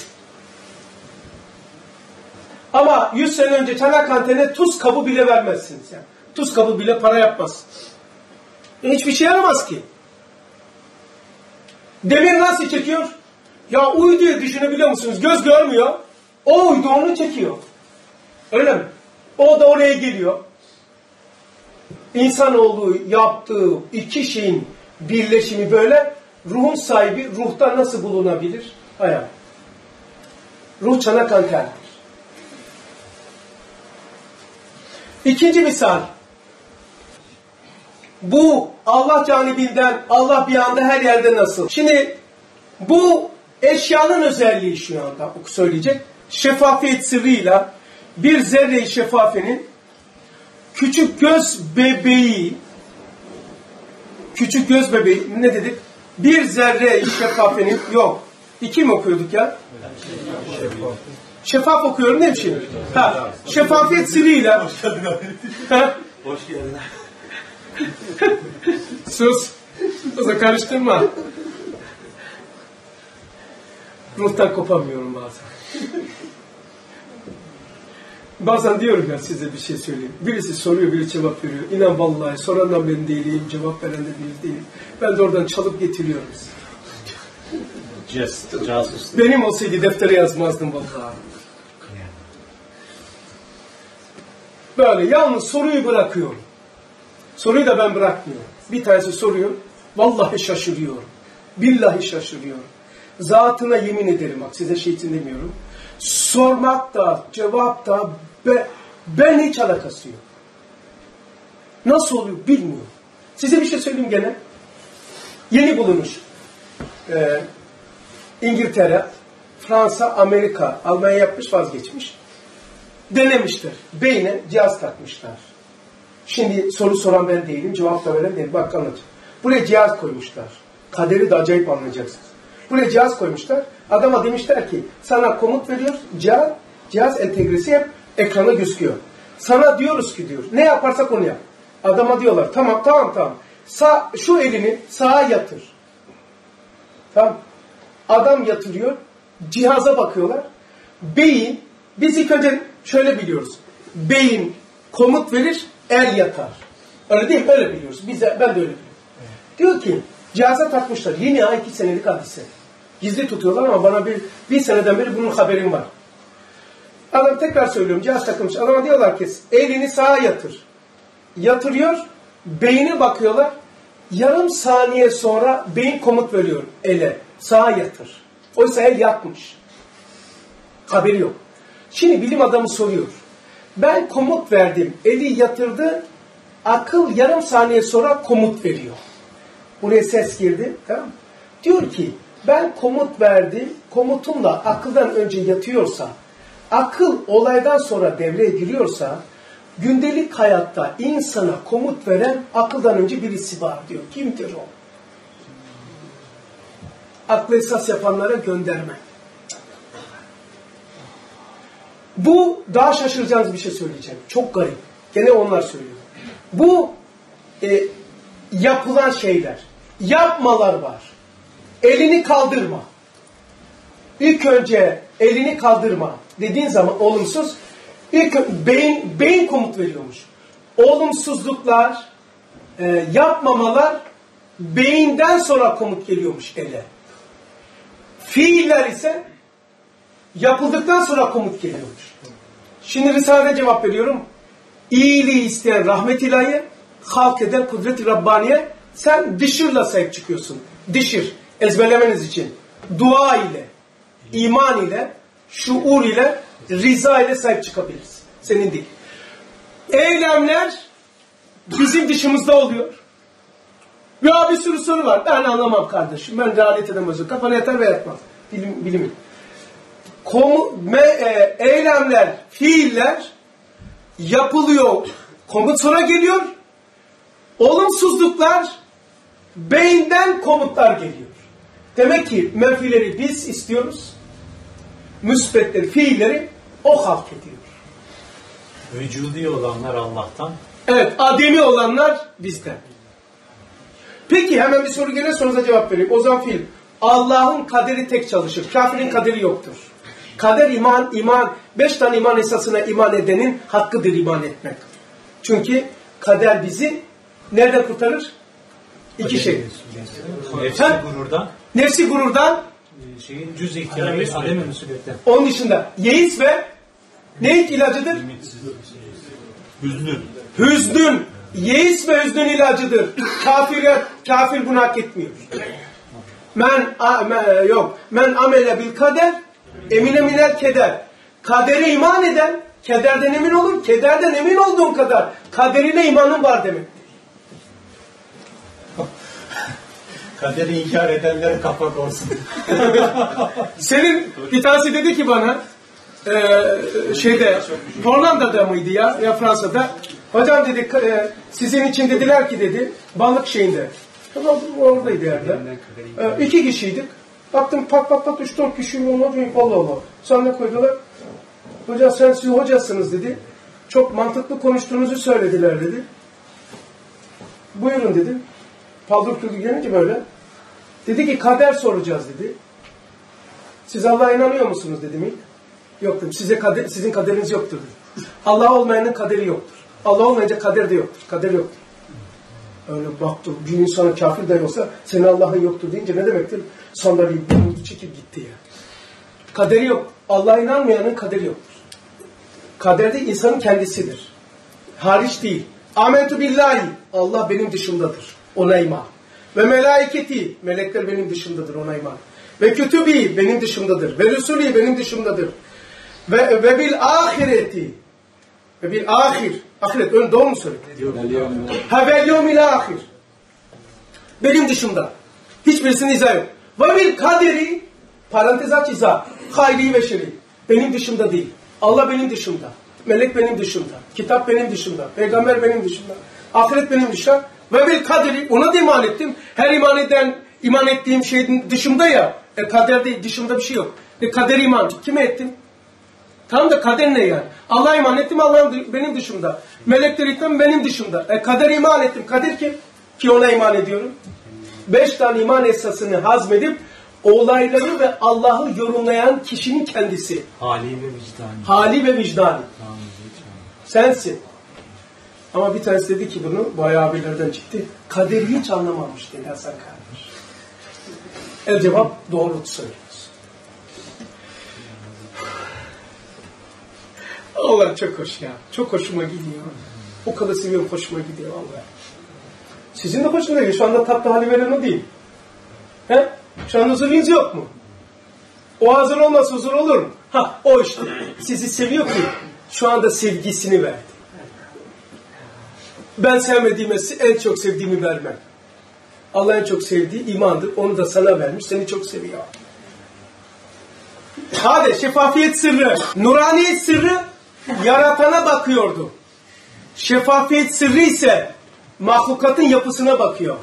Speaker 1: Ama yüz sene önce çanak antene tuz kabı bile vermezsiniz. Yani. Tuz kabı bile para yapmaz. E hiçbir şey yaramaz ki. Demir nasıl çekiyor? Ya uyduyu düşünebiliyor musunuz? Göz görmüyor. O uydu onu çekiyor. Öyle mi? O da oraya geliyor. İnsanoğlu yaptığı iki şeyin birleşimi böyle. Ruhun sahibi ruhta nasıl bulunabilir? Hayal. Ruh çanak antendir. İkinci misal. Bu Allah canibinden, Allah bir anda her yerde nasıl? Şimdi bu eşyanın özelliği şu anda söyleyecek. Şeffafiyet sırrıyla bir zerre-i şeffafenin küçük göz bebeği küçük göz bebeği ne dedik? Bir zerre-i şeffafenin yok. İki mi okuyorduk ya? Şeffaf. Şeffaf okuyorum değil mi şimdi? Ha, şeffafiyet sırrıyla. Hoş geldin abi.
Speaker 3: Hoş geldin.
Speaker 1: Sus. O zaman karıştırma. Ruhtan kopamıyorum bazen. Bazen diyorum ya size bir şey söyleyeyim. Birisi soruyor, biri cevap veriyor. İnan vallahi sorandan ben değilim, cevap veren de bir değilim. Ben de oradan çalıp getiriyorum.
Speaker 5: Just, casus.
Speaker 1: Benim olsaydı deftere yazmazdım vallahi. Böyle yalnız soruyu bırakıyorum. Soruyu da ben bırakmıyorum. Bir tanesi soruyor. Vallahi şaşırıyorum. Billahi şaşırıyorum. Zatına yemin ederim bak size şey için demiyorum. Sormak da cevap da be, ben hiç alakası yok. Nasıl oluyor bilmiyorum. Size bir şey söyleyeyim gene. Yeni bulunmuş. Ee, İngiltere, Fransa, Amerika, Almanya yapmış vazgeçmiş. Denemişler. Beyne cihaz takmışlar. Şimdi soru soran ben değilim, cevap da veren değilim. Bak anlatacağım. Buraya cihaz koymuşlar. Kaderi de acayip anlayacaksınız. Buraya cihaz koymuşlar. Adama demişler ki sana komut veriyor. Cihaz, cihaz entegresi hep ekrana gözüküyor. Sana diyoruz ki diyor. Ne yaparsak onu yap. Adama diyorlar tamam tamam tamam. Sağ, şu elini sağa yatır. Tamam. Adam yatırıyor. Cihaza bakıyorlar. Beyin, biz ilk önce şöyle biliyoruz. Beyin komut verir, el yatar. Öyle değil mi? Öyle biliyoruz. Biz de, ben de öyle biliyorum. Evet. Diyor ki cihaza takmışlar. Yeni ha iki senelik hadise. Gizli tutuyorlar ama bana bir, bir seneden beri bunun haberim var. Adam tekrar söylüyorum. Cihaz takılmış. Adama diyorlar ki elini sağa yatır. Yatırıyor. Beyine bakıyorlar. Yarım saniye sonra beyin komut veriyor ele. Sağa yatır. Oysa el yatmış. Haberi yok. Şimdi bilim adamı soruyor. Ben komut verdim. Eli yatırdı. Akıl yarım saniye sonra komut veriyor. Buraya ses girdi. Tamam mı? Diyor ki ben komut verdim. Komutumla akıldan önce yatıyorsa, akıl olaydan sonra devreye giriyorsa, gündelik hayatta insana komut veren akıldan önce birisi var diyor. Kimdir o? Aklı esas yapanlara gönderme. Bu daha şaşıracağınız bir şey söyleyeceğim. Çok garip. Gene onlar söylüyor. Bu e, yapılan şeyler. Yapmalar var. Elini kaldırma. İlk önce elini kaldırma dediğin zaman olumsuz. İlk beyin, beyin komut veriyormuş. Olumsuzluklar, e, yapmamalar beyinden sonra komut geliyormuş ele. Fiiller ise yapıldıktan sonra komut geliyormuş. Şimdi Risale'de cevap veriyorum. İyiliği isteyen rahmet ilahi, halk eden kudret-i Rabbaniye, sen dışırla sahip çıkıyorsun. Dışır, ezberlemeniz için. Dua ile, iman ile, şuur ile, rıza ile sahip çıkabiliriz. Senin değil. Eylemler bizim dışımızda oluyor. Ya bir sürü soru var. Ben anlamam kardeşim. Ben realite edemezim. Kafana yatar ve yatmaz. Bilim, bilimin. Komu, me, e, eylemler, fiiller yapılıyor. Komut sonra geliyor. Olumsuzluklar beyinden komutlar geliyor. Demek ki menfileri biz istiyoruz. Müsbetleri, fiilleri o halk ediyor.
Speaker 5: Vücudi olanlar Allah'tan,
Speaker 1: Evet, ademi olanlar bizden. Peki hemen bir soru geliyor, sorunuza cevap vereyim. Ozan Film. Allah'ın kaderi tek çalışır. Kafirin kaderi yoktur. Kader iman, iman, beş tane iman esasına iman edenin hakkıdır iman etmek. Çünkü kader bizi nereden kurtarır? İki şey.
Speaker 5: Nefsi
Speaker 1: Ha?
Speaker 5: gururdan.
Speaker 1: Nefsi gururdan,
Speaker 5: Şeyin cüz ihtiyacı adem mesuliyetten.
Speaker 1: onun dışında yeis ve neyin ilacıdır?
Speaker 2: Hüznün.
Speaker 1: Hüznün. Yeis ve hüznün ilacıdır. Kafir, kafir bunu hak etmiyor. Men, a, me, yok. Men amele bil kader, emine minel keder. Kadere iman eden, kederden emin olur. Kederden emin olduğun kadar kaderine imanın var demek.
Speaker 5: Kaderi inkar edenlere kapak olsun.
Speaker 1: Senin bir tanesi dedi ki bana, e, şeyde, Hollanda'da mıydı ya, ya Fransa'da, hocam dedi, e, sizin için dediler ki dedi, balık şeyinde, tamam oradaydı yerde, e, iki kişiydik, baktım pat pat pat üç dört kişi olmadı, Allah Allah, sonra ne koydular, hocam sen siz hocasınız dedi, çok mantıklı konuştuğunuzu söylediler dedi, buyurun dedi, paldır küldür gelince böyle, dedi ki kader soracağız dedi. Siz Allah'a inanıyor musunuz dedim ilk. Yok dedim. Size kader, sizin kaderiniz yoktur dedim. Allah olmayanın kaderi yoktur. Allah olmayınca kader de yoktur. Kader yoktur. Öyle baktım. Bir insana kafir de olsa senin Allah'ın yoktur deyince ne demektir? Sandalyeyi bir çekip gitti ya. Kaderi yok. Allah'a inanmayanın kaderi yoktur. Kader de insanın kendisidir. Hariç değil. Amentu billahi. Allah benim dışımdadır. Ona iman. Ve melaiketi, melekler benim dışımdadır, ona iman. Ve kütübi benim dışımdadır. Ve Resulü benim dışımdadır. Ve, ve bil ahireti, ve bil ahir, ahiret, ön doğru mu söyledi? Ha vel yevmil ahir. Benim dışımda. Hiçbirisinin izah yok. Ve bil kaderi, parantez aç izah, hayri ve şerri. Benim dışımda değil. Allah benim dışımda. Melek benim dışımda. Kitap benim dışımda. Peygamber benim dışımda. Ahiret benim dışımda. Ve bir kaderi, ona da iman ettim. Her iman eden, iman ettiğim şeyin dışında ya. E kaderde dışında bir şey yok. E kader iman. Kime ettim? Tam da kader ne yani? Allah'a iman ettim, Allah'ın benim dışımda. Melekler ettim, benim dışımda. E kader iman ettim. Kader kim? Ki ona iman ediyorum. Beş tane iman esasını hazmedip, olayları ve Allah'ı yorumlayan kişinin kendisi.
Speaker 5: Hali ve vicdani.
Speaker 1: Hali ve vicdani. Sensin. Ama bir tanesi dedi ki bunu, bayağı abilerden çıktı. Kaderi hiç anlamamış dedi Hasan kardeş. El cevap doğru söylüyoruz. Allah çok hoş ya. Çok hoşuma gidiyor. O kadar seviyorum, hoşuma gidiyor Allah. Sizin de hoşuna gidiyor. Şu anda tatlı hali veren o değil. He? Şu anda huzurunuz yok mu? O hazır olmasa huzur olur mu? Ha, o işte. Sizi seviyor ki şu anda sevgisini verdi. Ben sevmediğime en çok sevdiğimi vermem. Allah en çok sevdiği imandır. Onu da sana vermiş. Seni çok seviyor. Hadi şeffafiyet sırrı. Nuraniyet sırrı yaratana bakıyordu. Şeffafiyet sırrı ise mahlukatın yapısına bakıyor.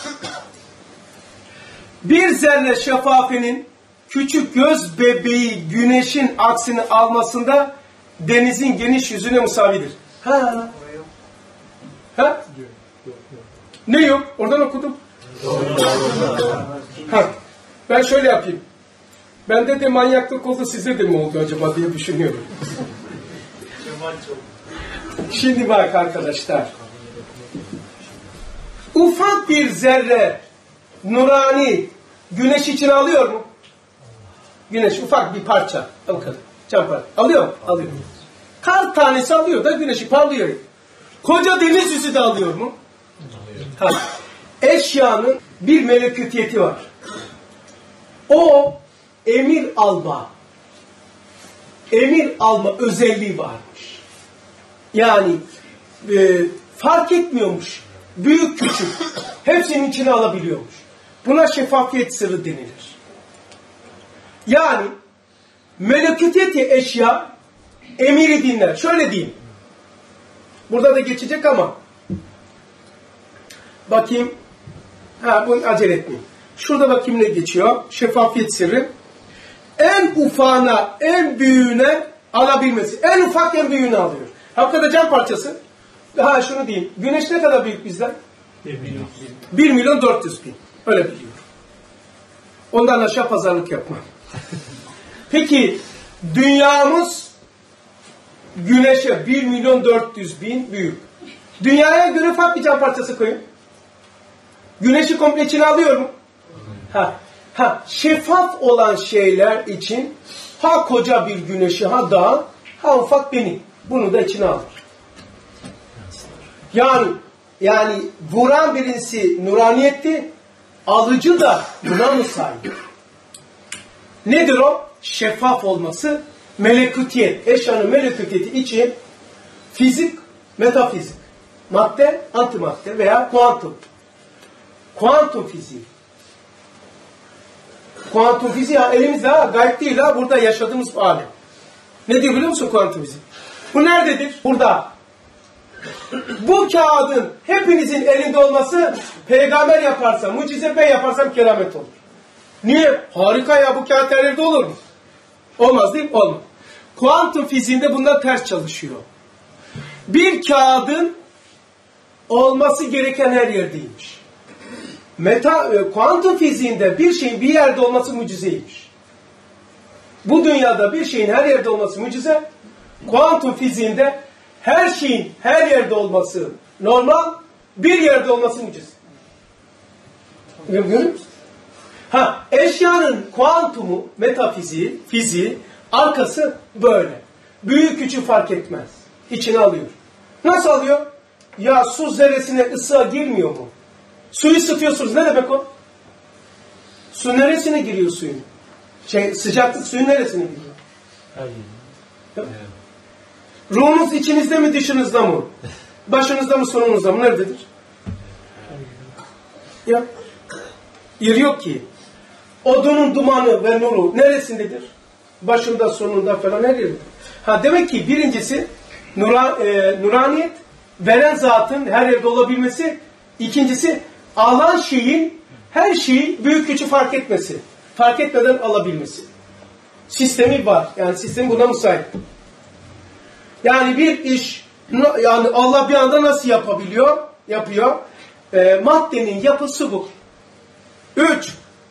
Speaker 1: Bir zerre şeffafenin küçük göz bebeği güneşin aksini almasında denizin geniş yüzüne musavidir. Ha. Ha? Ne yok? Oradan okudum. Ha. Ben şöyle yapayım. Bende de manyaklık oldu, size de mi oldu acaba diye düşünüyorum. Şimdi bak arkadaşlar. Ufak bir zerre nurani güneş için alıyor mu? Güneş ufak bir parça. Bakın. Cam parça. Alıyor mu? Alıyor. Kar tanesi alıyor da güneşi parlıyor. Koca deniz yüzü de alıyor mu? Ha. Eşyanın bir melekutiyeti var. O emir alma. Emir alma özelliği varmış. Yani e, fark etmiyormuş. Büyük küçük. Hepsinin içine alabiliyormuş. Buna şeffafiyet sırrı denilir. Yani melekutiyeti eşya emiri dinler. Şöyle diyeyim. Burada da geçecek ama bakayım. Ha, bunu acele etmeyeyim. Şurada bakayım ne geçiyor. Şeffafiyet sırrı. En ufağına, en büyüğüne alabilmesi. En ufak en büyüğünü alıyor. Hakikaten cam parçası. Ha şunu diyeyim. Güneş ne kadar büyük bizden?
Speaker 4: Bir milyon.
Speaker 1: bir milyon dört yüz bin. Öyle biliyorum. Ondan aşağı pazarlık yapmam. Peki dünyamız Güneş'e bir milyon dört yüz bin büyük. Dünyaya göre farklı cam parçası koyun. Güneşi komple içine alıyor mu? Ha, ha, şeffaf olan şeyler için ha koca bir güneşi, ha dağ, ha ufak beni. Bunu da içine alır. Yani yani vuran birincisi nuraniyetti, alıcı da buna müsait. Nedir o? Şeffaf olması, melekutiyet. Eşyanın melekutiyeti için fizik, metafizik, madde, antimadde veya kuantum. Kuantum fiziği. Kuantum fiziği elimizde ha, gayb değil ha, burada yaşadığımız alem. Ne diyor biliyor musun kuantum fiziği? Bu nerededir? Burada. Bu kağıdın hepinizin elinde olması peygamber yaparsam, mucize ben yaparsam keramet olur. Niye? Harika ya, bu kağıt her yerde olur mu? Olmaz değil mi? Olmaz. Kuantum fiziğinde bundan ters çalışıyor. Bir kağıdın olması gereken her yerdeymiş. Meta, kuantum fiziğinde bir şeyin bir yerde olması mucizeymiş. Bu dünyada bir şeyin her yerde olması mucize. Kuantum fiziğinde her şeyin her yerde olması normal, bir yerde olması mucize. Görüyor musun? Ha, eşyanın kuantumu, metafiziği, fiziği, arkası böyle. Büyük küçük fark etmez. İçine alıyor. Nasıl alıyor? Ya su zerresine ısığa girmiyor mu? Suyu ısıtıyorsunuz. Ne demek o? Su neresine giriyor suyun? Şey, sıcaklık suyun neresine giriyor?
Speaker 5: Hayır.
Speaker 1: Evet. Ruhunuz içinizde mi, dışınızda mı? Başınızda mı, sonunuzda mı? Nerededir? Ya. Yer yok ki. Odunun dumanı ve nuru neresindedir? Başında, sonunda falan her yerde. Ha, demek ki birincisi nura, e, nuraniyet, veren zatın her yerde olabilmesi. İkincisi alan şeyin her şeyi büyük küçük fark etmesi. Fark etmeden alabilmesi. Sistemi var. Yani sistem buna müsait. Yani bir iş, yani Allah bir anda nasıl yapabiliyor? Yapıyor. E, maddenin yapısı bu. Üç.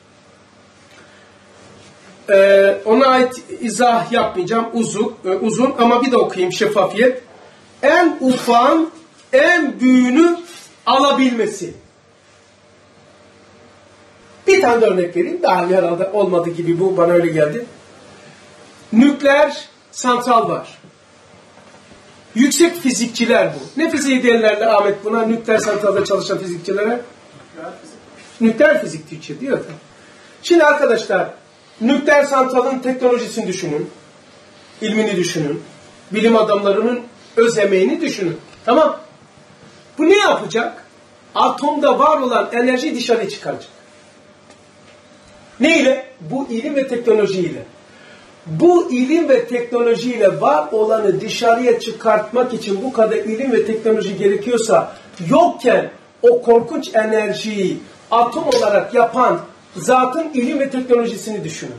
Speaker 1: E, ona ait izah yapmayacağım. Uzun, e, uzun ama bir de okuyayım şeffafiyet. En ufağın en büyüğünü alabilmesi. Bir tane de örnek vereyim. Daha herhalde olmadı gibi, bu bana öyle geldi. Nükleer santral var. Yüksek fizikçiler bu. Ne fiziği derlerdi Ahmet buna? Nükleer santralda çalışan fizikçilere? Nükleer fizik. Nükleer fizik Türkçe diyor. Şimdi arkadaşlar, nükleer santralın teknolojisini düşünün. İlmini düşünün. Bilim adamlarının öz emeğini düşünün. Tamam. Bu ne yapacak? Atomda var olan enerjiyi dışarı çıkaracak. Ne ile? Bu ilim ve teknolojiyle. Bu ilim ve teknolojiyle var olanı dışarıya çıkartmak için bu kadar ilim ve teknoloji gerekiyorsa, yokken o korkunç enerjiyi atom olarak yapan zatın ilim ve teknolojisini düşünün.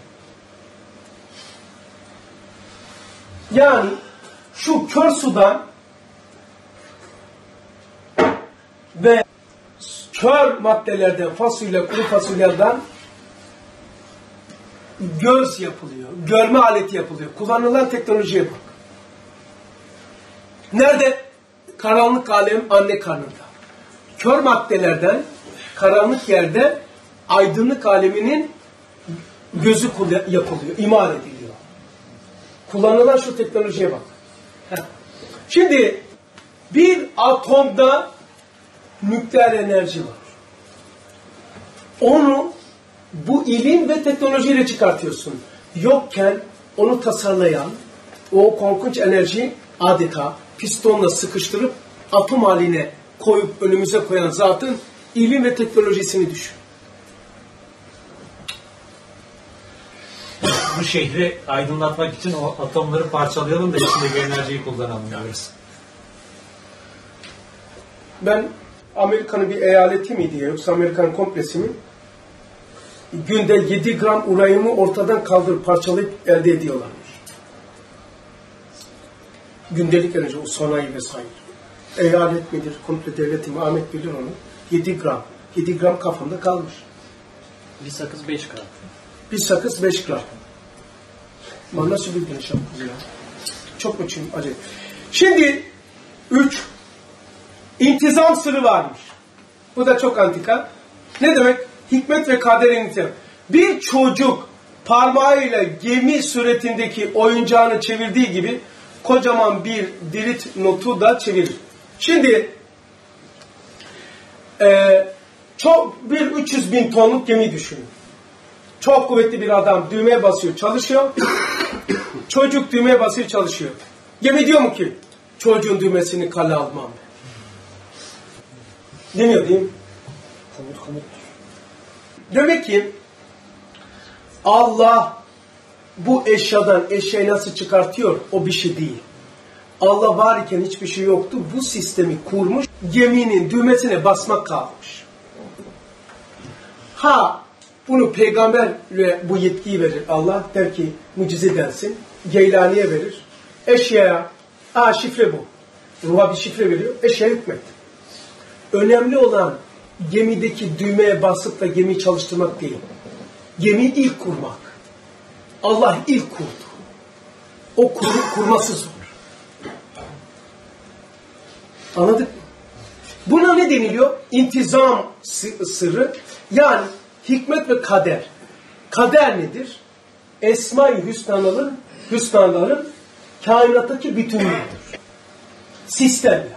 Speaker 1: Yani şu kör sudan ve kör maddelerden, fasulye, kuru fasulyeden göz yapılıyor. Görme aleti yapılıyor. Kullanılan teknolojiye bak. Nerede? Karanlık alem anne karnında. Kör maddelerden karanlık yerde aydınlık aleminin gözü yapılıyor. İmal ediliyor. Kullanılan şu teknolojiye bak. Heh. Şimdi bir atomda nükleer enerji var. Onu bu ilim ve teknolojiyle çıkartıyorsun. Yokken onu tasarlayan, o korkunç enerjiyi adeta pistonla sıkıştırıp atom haline koyup önümüze koyan zatın ilim ve teknolojisini düşün.
Speaker 5: Bu şehri aydınlatmak için o atomları parçalayalım da içindeki enerjiyi kullanalım diyoruz.
Speaker 1: Ben Amerika'nın bir eyaleti miydi yoksa Amerika'nın komplesi mi? Günde yedi gram uranyumu ortadan kaldırıp parçalayıp elde ediyorlarmış. Gündelik enerji, o sanayi vesaire. eyalet midir, komple devleti mi, Ahmet bilir onu. yedi gram. yedi gram kafamda kalmış.
Speaker 3: Bir sakız beş gram.
Speaker 1: Bir sakız beş gram. Ama nasıl bildin şapkızı ya? Çok mu çin acayip. Şimdi üç. İntizam sırrı varmış. Bu da çok antika. Ne demek? Hikmet ve kaderin intizam. Bir çocuk parmağıyla gemi suretindeki oyuncağını çevirdiği gibi kocaman bir dirit notu da çevirir. Şimdi e, çok bir üç yüz bin tonluk gemi düşünün. Çok kuvvetli bir adam düğmeye basıyor, çalışıyor. Çocuk düğmeye basıyor, çalışıyor. Gemi diyor mu ki çocuğun düğmesini kale almam. Demiyor değil mi? Komut komut. Demek ki Allah bu eşyadan eşyayı nasıl çıkartıyor? O bir şey değil. Allah var iken hiçbir şey yoktu. Bu sistemi kurmuş. Geminin düğmesine basmak kalmış. Ha bunu peygamberle bu yetkiyi verir. Allah der ki mucize dersin. Geylani'ye verir. Eşyaya aa şifre bu. Ruha bir şifre veriyor. Eşyaya hükmet. Önemli olan gemideki düğmeye basıp da gemiyi çalıştırmak değil. Gemiyi ilk kurmak. Allah ilk kurdu. O kur, kurması zor. Anladık mı? Buna ne deniliyor? İntizam sırrı. Yani hikmet ve kader. Kader nedir? Esma-i Hüsnaların, Hüsnaların kainattaki bütünlüğüdür. Sistem.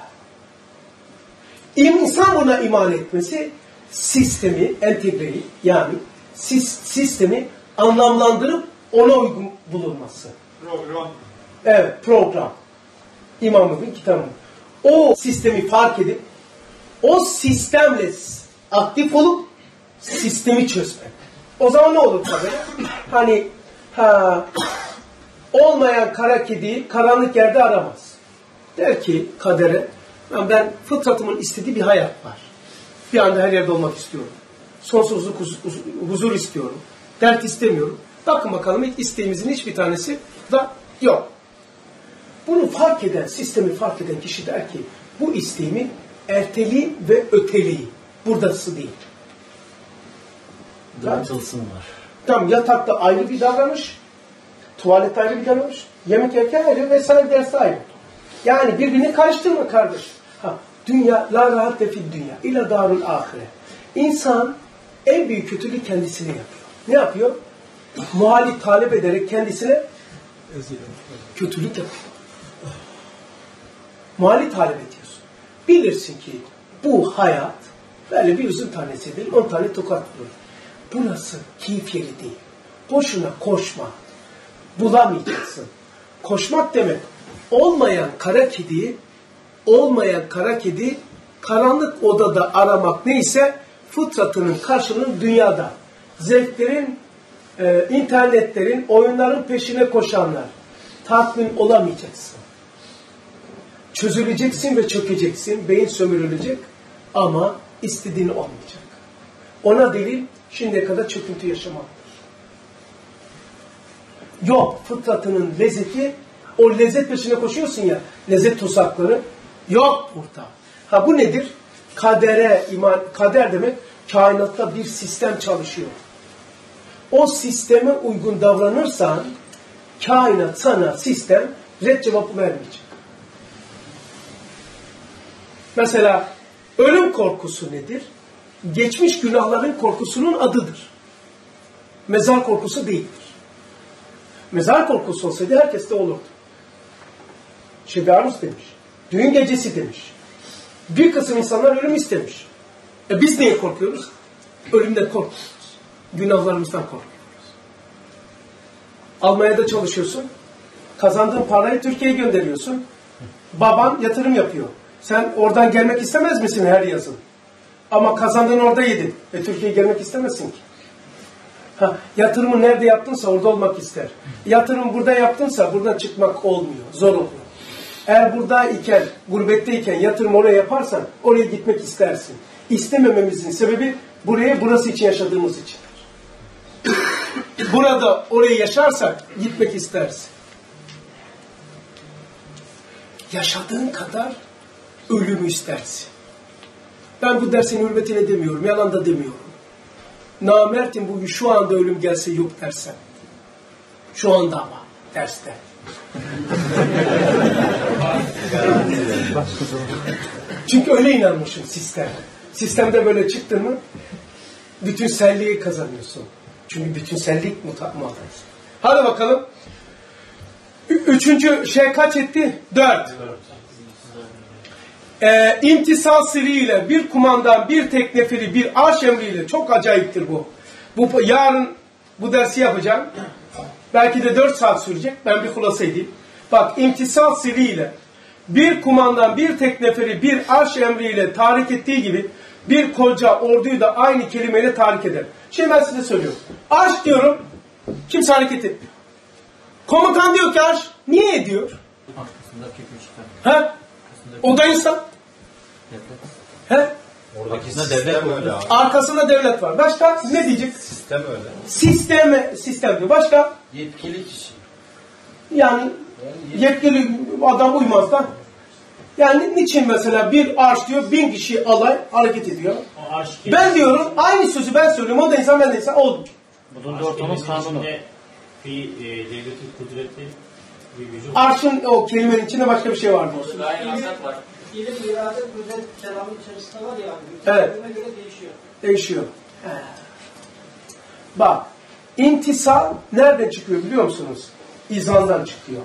Speaker 1: İnsan buna iman etmesi sistemi, entegreyi yani sistemi anlamlandırıp ona uygun bulunması.
Speaker 2: Program.
Speaker 1: Evet, program. İmamın kitabı. O sistemi fark edip o sistemle aktif olup sistemi çözmek. O zaman ne olur tabii? Hani ha, olmayan kara kediyi karanlık yerde aramaz. Der ki kadere, ben fıtratımın istediği bir hayat var. Bir anda her yerde olmak istiyorum. Sonsuzluk, huzur istiyorum. Dert istemiyorum. Bakın bakalım ilk isteğimizin hiçbir tanesi da yok. Bunu fark eden, sistemi fark eden kişi der ki bu isteğimi erteli ve öteli. Buradası değil.
Speaker 3: Dağıtılsın var.
Speaker 1: Tam yatakta ayrı bir davranış, tuvalette ayrı bir davranış, yemek yerken ayrı vesaire dersi ayrı. Yani birbirini karıştırma kardeş. Ha, dünya, la rahat fid dünya, ila darul ahire. İnsan en büyük kötülüğü kendisine yapıyor. Ne yapıyor? Muhalif talep ederek kendisine kötülük yapıyor. Muhalif talep ediyorsun. Bilirsin ki bu hayat böyle bir üzüm tanesidir, on tane tokat vurur. Burası keyif yeri değil. Boşuna koşma. Bulamayacaksın. Koşmak demek olmayan kara kediyi, olmayan kara kedi karanlık odada aramak neyse fıtratının karşılığını dünyada. Zevklerin, e, internetlerin, oyunların peşine koşanlar. Tatmin olamayacaksın. Çözüleceksin ve çökeceksin. Beyin sömürülecek ama istediğin olmayacak. Ona delil şimdiye kadar çöküntü yaşamaktır. Yok fıtratının lezzeti, o lezzet peşine koşuyorsun ya, lezzet tuzakları yok burada. Ha bu nedir? Kadere iman, kader demek kainatta bir sistem çalışıyor. O sisteme uygun davranırsan kainat sana sistem red cevap vermeyecek. Mesela ölüm korkusu nedir? Geçmiş günahların korkusunun adıdır. Mezar korkusu değildir. Mezar korkusu olsaydı herkes de olurdu. Şedarus demiş. Düğün gecesi demiş. Bir kısım insanlar ölüm istemiş. E biz niye korkuyoruz? Ölümden korkuyoruz. Günahlarımızdan korkuyoruz. Almanya'da çalışıyorsun. Kazandığın parayı Türkiye'ye gönderiyorsun. Baban yatırım yapıyor. Sen oradan gelmek istemez misin her yazın? Ama kazandığını orada yedin. E Türkiye'ye gelmek istemezsin ki. Ha, yatırımı nerede yaptınsa orada olmak ister. Yatırım burada yaptınsa buradan çıkmak olmuyor. Zor oluyor. Eğer buradayken, gurbetteyken yatırım oraya yaparsan oraya gitmek istersin. İstemememizin sebebi buraya burası için yaşadığımız içindir. Burada orayı yaşarsak gitmek istersin. Yaşadığın kadar ölümü istersin. Ben bu dersin hürmetine demiyorum, yalan da demiyorum. Namertim bugün şu anda ölüm gelse yok dersen. Şu anda ama derste. Çünkü öyle inanmışım sistem. Sistemde böyle çıktın mı bütünselliği kazanıyorsun. Çünkü bütünsellik mutlaka. Hadi bakalım. Ü- üçüncü şey kaç etti? Dört. Ee, imtisal sırrıyla bir kumandan, bir tek neferi, bir arş emriyle, çok acayiptir bu. Bu yarın bu dersi yapacağım. Belki de dört saat sürecek. Ben bir hulasa edeyim. Bak, imtisal sırrıyla bir kumandan, bir tek neferi, bir arş emriyle tahrik ettiği gibi bir koca orduyu da aynı kelimeyle tahrik eder. Şimdi ben size söylüyorum. Arş diyorum, kimse hareket etmiyor. Komutan diyor ki arş, niye ediyor?
Speaker 3: Arkasındaki güçten.
Speaker 1: Ha? O da insan. He?
Speaker 5: Oradakisinde devlet öyle abi.
Speaker 1: Arkasında devlet var. Başka ne diyecek?
Speaker 5: Sistem öyle.
Speaker 1: Sisteme, sistem diyor. Başka?
Speaker 3: Yetkili kişi.
Speaker 1: Yani yetkili adam uymaz da. Yani niçin mesela bir arş diyor, bin kişi alay hareket ediyor.
Speaker 4: O arş
Speaker 1: Ben diyorum, aynı sözü ben söylüyorum. O da insan, ben de insan. O.
Speaker 3: Bulunduğu ortamın kanunu.
Speaker 4: Bir e, devletin kudreti, bir gücü var.
Speaker 1: Arşın o kelimenin içinde başka bir şey vardı.
Speaker 7: Orada gayri hasat var.
Speaker 8: İlim, irade, kudret, kelamın içerisinde var ya.
Speaker 1: Evet.
Speaker 8: Buna göre değişiyor.
Speaker 1: Değişiyor. He. Bak, intisal nereden çıkıyor biliyor musunuz? İzandan çıkıyor.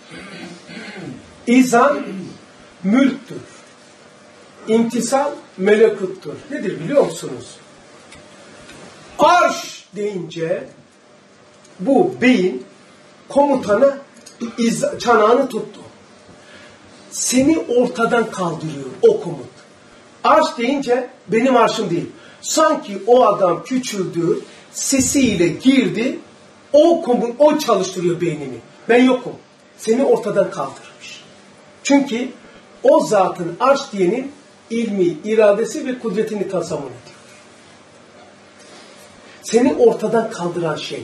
Speaker 1: İzan mülktür. İntisal melekuttur. Nedir biliyor musunuz? Arş deyince bu beyin komutana iz, çanağını tuttu. Seni ortadan kaldırıyor o komut. Arş deyince benim arşım değil. Sanki o adam küçüldü, sesiyle girdi, o komut, o çalıştırıyor beynini. Ben yokum. Seni ortadan kaldırmış. Çünkü o zatın arş diyenin ilmi, iradesi ve kudretini tasavvur ediyor. Seni ortadan kaldıran şey.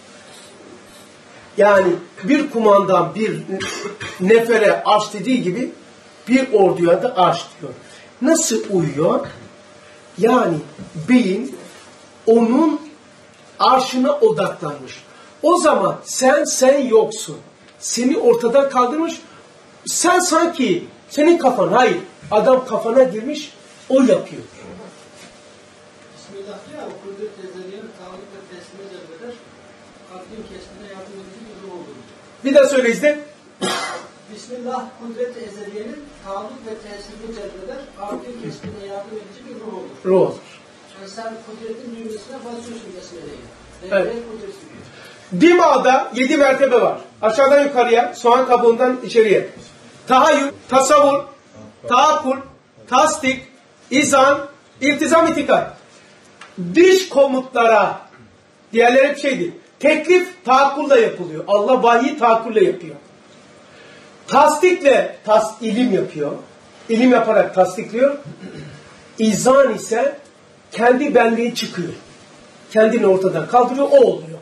Speaker 1: Yani bir kumandan bir nefere arş dediği gibi bir orduya da arş diyor. Nasıl uyuyor? Yani beyin onun arşına odaklanmış. O zaman sen sen yoksun. Seni ortadan kaldırmış. Sen sanki senin kafan, hayır. Adam kafana girmiş, o yapıyor.
Speaker 8: Bismillah diyor ya, kudret ezeliyenin tağlık ve teslimi cezbeder, kalbin kesmine yardım edici bir ruh olur.
Speaker 1: Bir daha söyle izle.
Speaker 8: Bismillah kudret ezeliyenin tağlık ve teslimi cezbeder, kalbin kesmine yardım edici bir ruh olur.
Speaker 1: Ruh olur.
Speaker 8: Yani sen kudretin düğmesine basıyorsun besmeleyi.
Speaker 1: Evet.
Speaker 8: Devreye kudretsin.
Speaker 1: Dima'da yedi mertebe var. Aşağıdan yukarıya, soğan kabuğundan içeriye. Tahayyül, tasavvur, taakkul, tasdik, izan, iltizam, itikat. Dış komutlara, diğerleri hep şeydi. Teklif taakkulla yapılıyor. Allah vahyi taakkulle yapıyor. Tasdikle tas, ilim yapıyor. İlim yaparak tasdikliyor. İzan ise kendi benliği çıkıyor. Kendini ortadan kaldırıyor, o oluyor.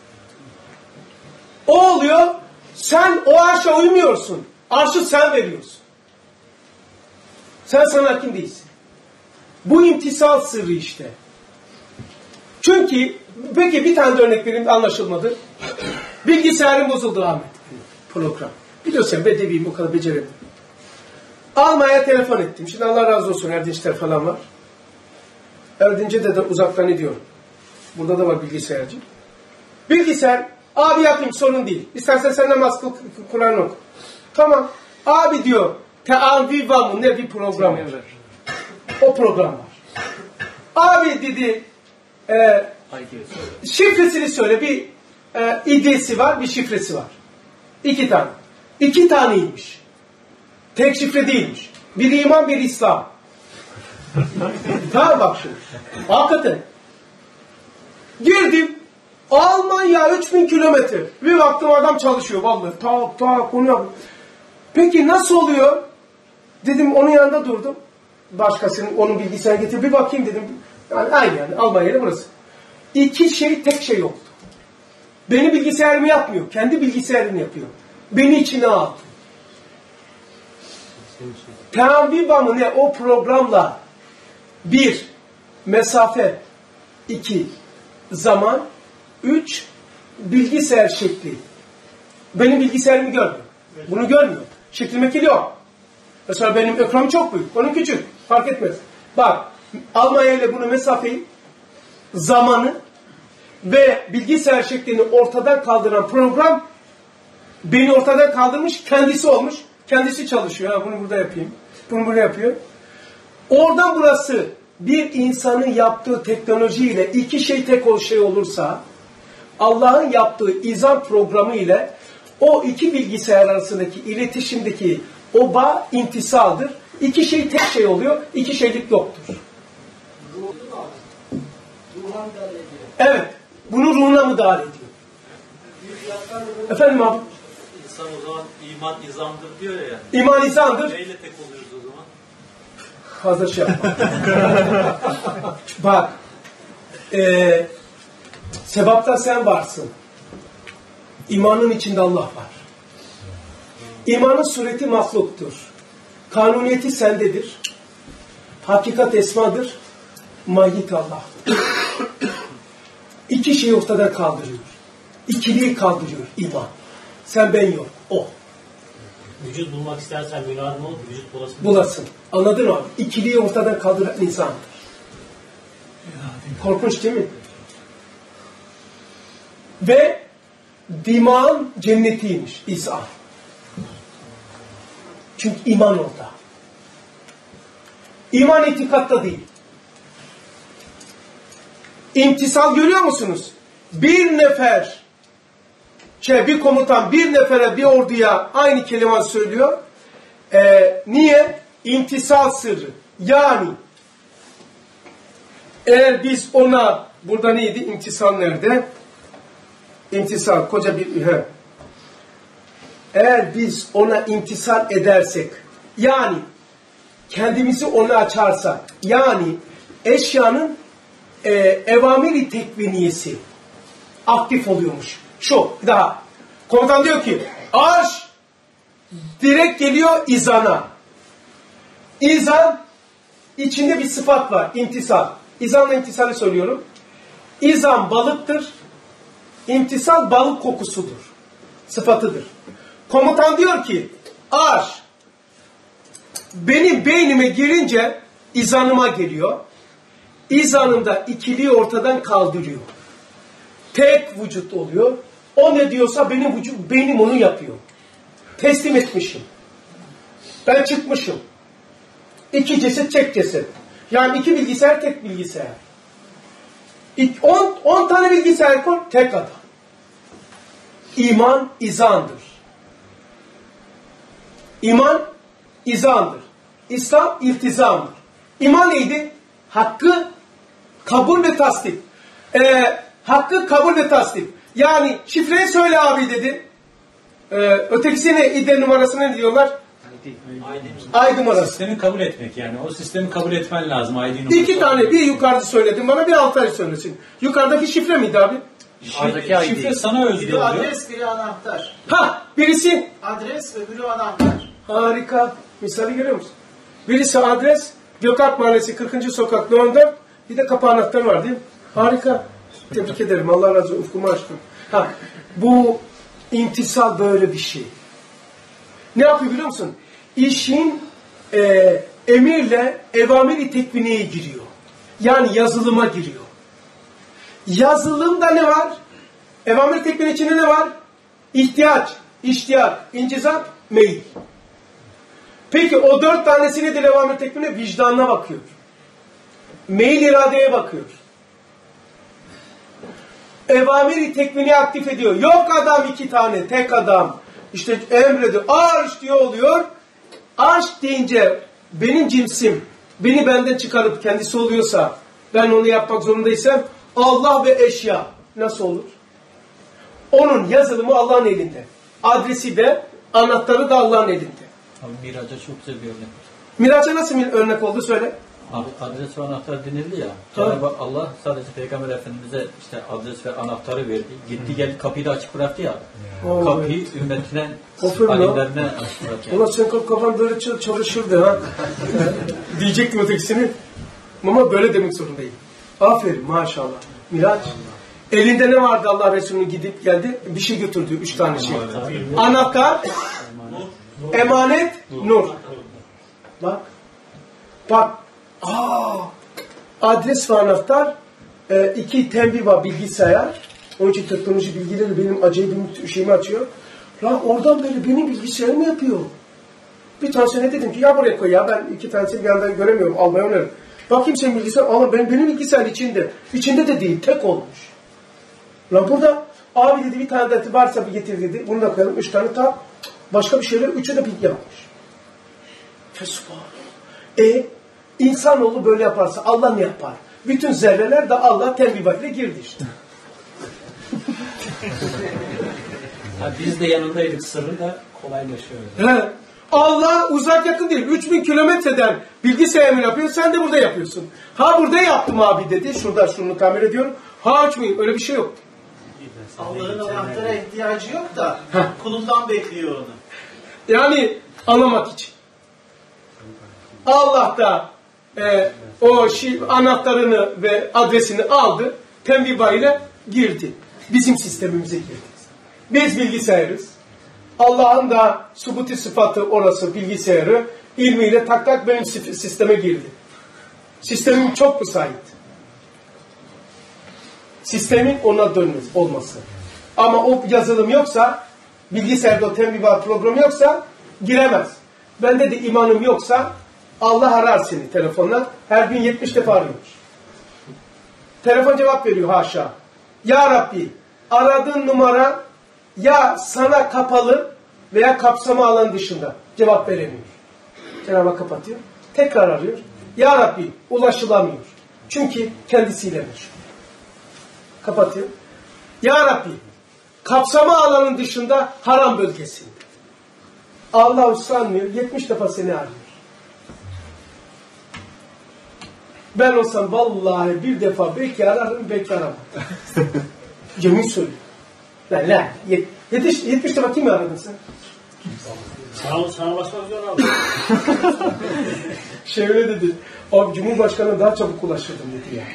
Speaker 1: O oluyor, sen o arşa uymuyorsun. Arşı sen veriyorsun. Sen sana hakim değilsin. Bu imtisal sırrı işte. Çünkü, peki bir tane de örnek vereyim, anlaşılmadı. Bilgisayarım bozuldu Ahmet. Program. Biliyorsun bedeviyim, o kadar beceremedim. Almanya telefon ettim. Şimdi Allah razı olsun, Erdinçler falan var. Erdinç'e de, de uzaktan ediyorum. Burada da var bilgisayarcı. Bilgisayar, abi yapayım, sorun değil. İstersen sen namaz kıl, Kur'an oku. Tamam. Abi diyor, Teaviva mı ne bir program var. O program var. Abi dedi, e, şifresini söyle, bir e, idesi var, bir şifresi var. İki tane. İki taneymiş. Tek şifre değilmiş. Bir iman, bir İslam. Tamam bak şimdi. Hakikaten. Girdim. Almanya üç bin kilometre. Bir baktım adam çalışıyor vallahi. Tak tak onu yapıyor. Peki nasıl oluyor? Dedim onun yanında durdum. Başkasının onun bilgisayarı getir. Bir bakayım dedim. Yani aynı yani Almanya'da burası. İki şey tek şey yoktu. Benim bilgisayarımı yapmıyor. Kendi bilgisayarını yapıyor. Beni içine aldı. Teambiba mı ne o programla bir, mesafe, iki, zaman, üç, bilgisayar şekli. Benim bilgisayarımı görmüyor. Bunu görmüyor. Şekil mekil yok. Mesela benim ekranım çok büyük. Onun küçük. Fark etmez. Bak, Almanya ile bunu mesafeyi, zamanı ve bilgisayar şeklini ortadan kaldıran program beni ortadan kaldırmış, kendisi olmuş. Kendisi çalışıyor. Ha, bunu burada yapayım. Bunu burada yapıyor. Oradan burası bir insanın yaptığı teknolojiyle iki şey tek o şey olursa Allah'ın yaptığı izan programı ile o iki bilgisayar arasındaki iletişimdeki o bağ intisaldır. İki şey tek şey oluyor. İki şeylik yoktur. Evet. Bunu ruhuna müdahale ediyor. Efendim abi?
Speaker 4: İnsan o zaman iman izamdır diyor ya. Yani.
Speaker 1: İman izandır.
Speaker 4: Neyle tek oluyoruz o zaman?
Speaker 1: Hazır şey yapma. Bak. E, sebapta sen varsın. İmanın içinde Allah var. İmanın sureti mahluktur. Kanuniyeti sendedir. Hakikat esmadır. Mahiyet Allah. İki şeyi ortadan kaldırıyor. İkiliği kaldırıyor iman. Sen ben yok. O.
Speaker 3: Vücut bulmak istersen münadın ol, vücut bulasın.
Speaker 1: Bulasın. Anladın mı? İkiliği ortadan kaldıran insandır. Korkunç değil mi? Ve dimağın cennetiymiş İsa. Çünkü iman orada. İman itikatta değil. İmtisal görüyor musunuz? Bir nefer, şey, bir komutan bir nefere bir orduya aynı kelime söylüyor. Ee, niye? İmtisal sırrı. Yani eğer biz ona, burada neydi? İmtisal nerede? İmtisal, koca bir... He. Eğer biz ona imtisal edersek, yani kendimizi ona açarsak, yani eşyanın e, evamiri tekviniyesi aktif oluyormuş. Şu, daha. Komutan diyor ki, arş direkt geliyor izana. İzan, içinde bir sıfat var, imtisal. İzanla imtisali söylüyorum. İzan balıktır, imtisal balık kokusudur. Sıfatıdır. Komutan diyor ki, arş benim beynime girince izanıma geliyor. İzanımda ikiliği ortadan kaldırıyor. Tek vücut oluyor. O ne diyorsa benim vücut, beynim onu yapıyor. Teslim etmişim. Ben çıkmışım. İki ceset, tek ceset. Yani iki bilgisayar, tek bilgisayar. On, on tane bilgisayar koy, tek adam. İman izandır. İman izandır. İslam iltizamdır. İman neydi? Hakkı kabul ve tasdik. Ee, hakkı kabul ve tasdik. Yani şifreyi söyle abi dedi. Ee, ötekisine iddia numarasını ne diyorlar? I D numarası.
Speaker 5: Sistemi kabul etmek yani. O sistemi kabul etmen lazım. I D numarası.
Speaker 1: İki tane. Bir yukarıda söyledim bana, bir altı söylesin. Yukarıdaki şifre miydi abi?
Speaker 5: Yukarıdaki I D. Şifre sana özgü
Speaker 6: Biri
Speaker 5: oluyor.
Speaker 6: adres, biri anahtar.
Speaker 1: Ha, birisi.
Speaker 6: Adres, öbürü anahtar.
Speaker 1: Harika. Misali görüyor musun? Birisi adres, Gökalp Mahallesi kırkıncı sokak on dört, bir de kapı anahtarı var değil mi? Harika. Tebrik ederim. Allah razı olsun. Ufkumu açtım. Ha, bu imtisal böyle bir şey. Ne yapıyor biliyor musun? İşin e, emirle evamiri tekvineye giriyor. Yani yazılıma giriyor. Yazılımda ne var? Evamiri tekvini içinde ne var? İhtiyaç, iştiyak, incizat, meyil. Peki o dört tanesini de evamiri tekvine vicdanına bakıyor. Meyil iradeye bakıyor. Evamiri tekvini aktif ediyor. Yok adam iki tane, tek adam. İşte emrediyor. Arş diyor oluyor. Arş deyince benim cimsim beni benden çıkarıp kendisi oluyorsa, ben onu yapmak zorundaysam Allah ve eşya nasıl olur? Onun yazılımı Allah'ın elinde. Adresi de, anahtarı da Allah'ın elinde.
Speaker 3: Abi Miraç'a çok güzel bir örnek.
Speaker 1: Miraç'a nasıl bir örnek oldu söyle.
Speaker 9: Abi adres ve anahtar denildi ya. Cenab-ı Allah sadece Peygamber Efendimiz'e işte adres ve anahtarı verdi. Gitti geldi kapıyı da açık bıraktı ya.
Speaker 1: Oh,
Speaker 9: Kapıyı ümmetine,
Speaker 1: Aferin
Speaker 9: alimlerine açık bıraktı.
Speaker 1: Ulan sen kafan böyle çalışırdı ha. Diyecektim ötekisini. Ama böyle demek zorundayım. Aferin maşallah. Miraç. Elinde ne vardı Allah Resulü'nün gidip geldi? Bir şey götürdü. Üç tane şey. Anahtar, emanet, nur. Bak. Bak. Aa, adres ve anahtar, e, iki tembih var, bilgisayar. Onun için teknoloji bilgileri benim acayip bir şeyimi açıyor. Lan oradan beri benim bilgisayarımı yapıyor. Bir tanesine dedim ki ya buraya koy ya, ben iki tanesini bir anda göremiyorum, almayı öneririm. Bakayım senin bilgisayar, ama benim, benim bilgisayar içinde. İçinde de değil, tek olmuş. Lan burada abi dedi bir tane de varsa bir getir dedi. Bunu da koyalım, üç tane tam. Başka bir şeyler, üçü de bir yapmış. Fesubhanallah. E insanoğlu böyle yaparsa Allah ne yapar? Bütün zerreler de Allah tembibatla girdi işte.
Speaker 3: Ha, biz de yanındaydık, sırrı da kolaylaşıyor.
Speaker 1: He. Allah uzak yakın değil. üç bin kilometreden bilgisayarını yapıyor. Sen de burada yapıyorsun. Ha burada yaptım abi dedi. Şurada şunu tamir ediyorum. Ha açmayayım. Öyle bir şey yok.
Speaker 4: Allah'ın anahtara ihtiyacı yok da kulundan bekliyor onu.
Speaker 1: Yani anlamak için. Allah da e, o şey, anahtarını ve adresini aldı. Tembih ile girdi. Bizim sistemimize girdi. Biz bilgisayarız. Allah'ın da subuti sıfatı orası bilgisayarı. İlmiyle tak tak benim sisteme girdi. Sistemim çok müsait. Sistemin ona dönmez, olması. Ama o yazılım yoksa, bilgisayarda o tembih programı yoksa giremez. Bende de imanım yoksa Allah arar seni telefonla. Her gün yetmiş defa arıyor. Telefon cevap veriyor haşa. Ya Rabbi, aradığın numara ya sana kapalı veya kapsama alan dışında, cevap veremiyor. Cenab-ı Hak kapatıyor. Tekrar arıyor. Ya Rabbi, ulaşılamıyor. Çünkü kendisiyle meşgul. Kapatıyor. Ya Rabbi, kapsama alanın dışında haram bölgesinde. Allah usanmıyor. yetmiş defa seni arıyor. Ben olsam vallahi bir defa belki ararım, belki aramam. Cemil söylüyor. Lan lan. yetmiş, yetmiş defa kimi aradın sen?
Speaker 3: Sana, sana başmak zor abi.
Speaker 1: Şey öyle dedi. Abi Cumhurbaşkanı'na daha çabuk ulaşırdım dedi ya.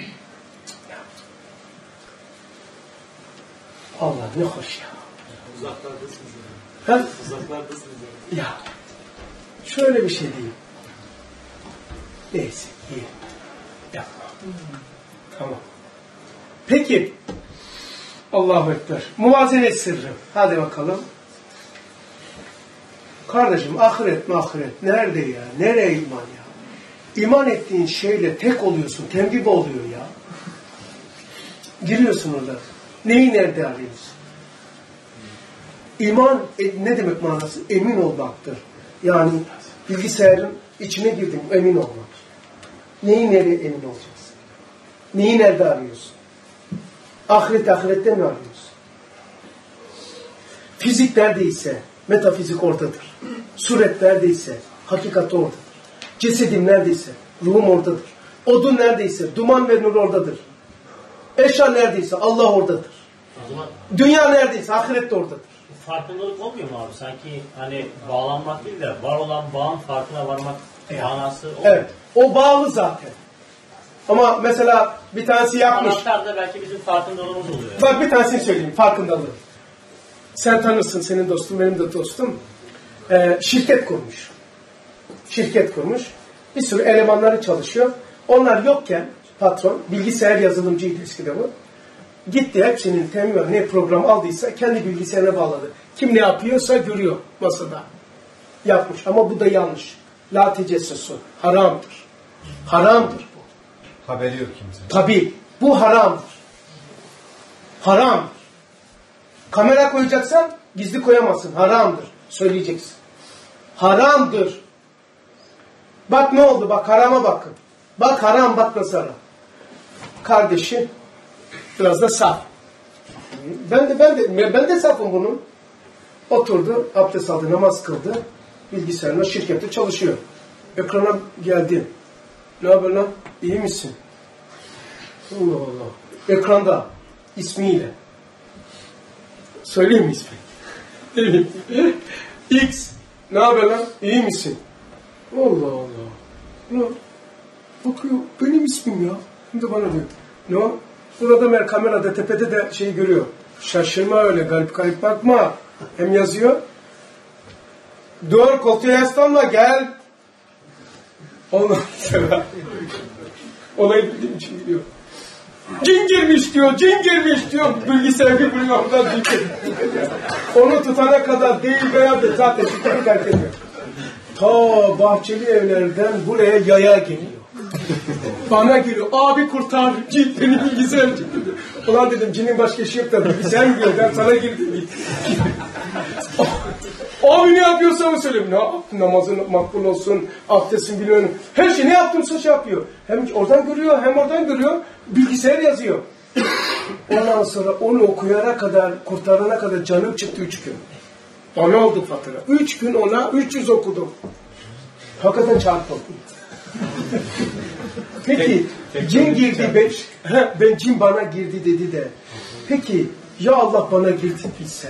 Speaker 1: Allah ne hoş ya.
Speaker 4: Uzaklardasınız
Speaker 1: Ha?
Speaker 4: yani. Uzaklardasınız yani.
Speaker 1: Ya. Şöyle bir şey diyeyim. Neyse. iyi. Yapma. Tamam. Peki. Allahu Ekber. Muvazene sırrı. Hadi bakalım. Kardeşim ahiret mi ahiret? Nerede ya? Nereye iman ya? İman ettiğin şeyle tek oluyorsun. Tembih oluyor ya. Giriyorsun orada. Neyi nerede arıyorsun? İman e, ne demek manası? Emin olmaktır. Yani bilgisayarın içine girdim. Emin olmak. Neyi nereye emin olacaksın? Neyi nerede arıyorsun? Ahiret ahirette mi arıyorsun? Fizik neredeyse metafizik oradadır. Suret neredeyse hakikat oradadır. Cesedim neredeyse ruhum oradadır. Odun neredeyse duman ve nur oradadır. Eşya neredeyse Allah oradadır.
Speaker 3: O zaman
Speaker 1: dünya neredeyse ahiret de oradadır.
Speaker 3: farkındalık olmuyor mu abi? Sanki hani bağlanmak değil de var olan bağın farkına varmak
Speaker 1: Evet.
Speaker 3: manası olmuyor.
Speaker 1: Evet. O bağlı zaten. Ama mesela bir tanesi yapmış.
Speaker 3: Anahtar da belki bizim farkındalığımız oluyor. Yani.
Speaker 1: Bak bir tanesini söyleyeyim. Farkındalığı. Sen tanırsın. Senin dostum, benim de dostum. Ee, şirket kurmuş. Şirket kurmuş. Bir sürü elemanları çalışıyor. Onlar yokken patron, bilgisayar yazılımcıydı eskide bu. Gitti hepsinin temin ne program aldıysa kendi bilgisayarına bağladı. Kim ne yapıyorsa görüyor masada. Yapmış. Ama bu da yanlış. La tecessusu. Haramdır. Haramdır bu.
Speaker 10: Haberi yok kimse.
Speaker 1: Tabii. Bu haramdır. Haramdır. Kamera koyacaksan gizli koyamazsın. Haramdır. Söyleyeceksin. Haramdır. Bak ne oldu? Bak harama bakın. Bak haram, bak nasıl haram. Kardeşi biraz da saf. Ben de ben de ben de safım bunun. Oturdu, abdest aldı, namaz kıldı. Bilgisayarla şirkette çalışıyor. Ekrana geldi. Ne haber lan? İyi misin? Allah Allah. Ekranda ismiyle. Söyleyeyim mi ismi? X. Ne haber lan? İyi misin? Allah Allah. Ne? Bakıyor. Benim ismim ya. Şimdi bana diyor. Ne? Burada mer kamerada tepede de şey görüyor. Şaşırma öyle. Garip garip bakma. Hem yazıyor. Dur koltuğa yaslanma gel. Ondan sonra olayı bildiğim için biliyor. Cin girmiş diyor, cin girmiş diyor. Bilgisayar bir programda cin girmiş. Onu tutana kadar değil veya da zaten şirketi terk ediyor. Ta Bahçeli Evler'den buraya yaya geliyor. Bana geliyor, abi kurtar, cin beni bilgisayar çıktı diyor. Ulan dedim cinin başka işi yok da bilgisayar mı diyor, ben sana girdim. Abi ne yapıyorsa o söyleyeyim. Ne yaptın? Namazın makbul olsun, abdestin biliyorum. Her şey ne yaptımsa şey yapıyor. Hem oradan görüyor, hem oradan görüyor. Bilgisayar yazıyor. Ondan sonra onu okuyana kadar, kurtarana kadar canım çıktı üç gün. Bana oldu fatura. Üç gün ona üç yüz okudum. Hakikaten çarpıldım. Peki, cin girdi, ben, ben cin bana girdi dedi de. Peki, ya Allah bana girdi bilse.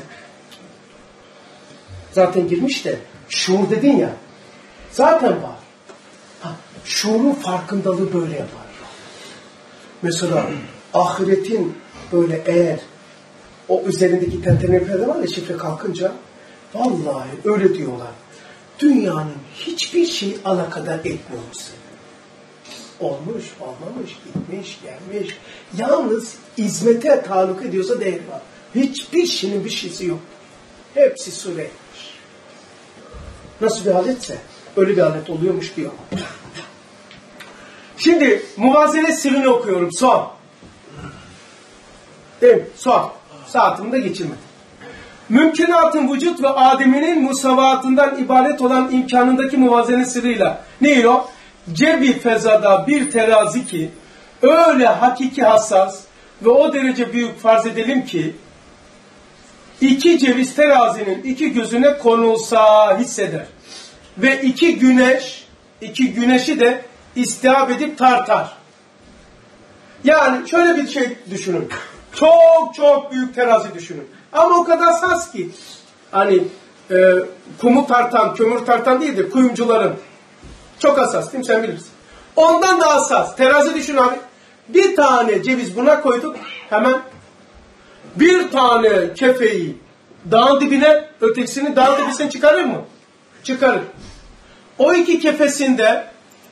Speaker 1: Zaten girmiş de, şuur dedin ya, zaten var. Ha, şuurun farkındalığı böyle yapar. Mesela ahiretin böyle eğer o üzerindeki tentene perde var ya şifre kalkınca, vallahi öyle diyorlar. Dünyanın hiçbir şey alakadar etmiyor musun? Olmuş, olmamış, gitmiş, gelmiş. Yalnız hizmete taluk ediyorsa değer var. Hiçbir şeyin bir şeysi yok. Hepsi sureymiş. Nasıl bir aletse öyle bir alet oluyormuş diyor. Şimdi muvazene sırrını okuyorum. Son. Değil mi? Son. Saatimi de geçirmedim. Mümkünatın vücut ve ademinin musavatından ibaret olan imkanındaki muvazene sırrıyla. Ne o? Cebi fezada bir terazi ki öyle hakiki hassas ve o derece büyük farz edelim ki İki ceviz terazinin iki gözüne konulsa hisseder. Ve iki güneş, iki güneşi de istihab edip tartar. Yani şöyle bir şey düşünün. Çok çok büyük terazi düşünün. Ama o kadar hassas ki. Hani e, kumu tartan, kömür tartan değil de kuyumcuların. Çok hassas değil mi? Sen bilirsin. Ondan da hassas. Terazi düşün abi. Bir tane ceviz buna koyduk. Hemen bir tane kefeyi dağın dibine, ötekisini dağın dibisine çıkarır mı? Çıkarır. O iki kefesinde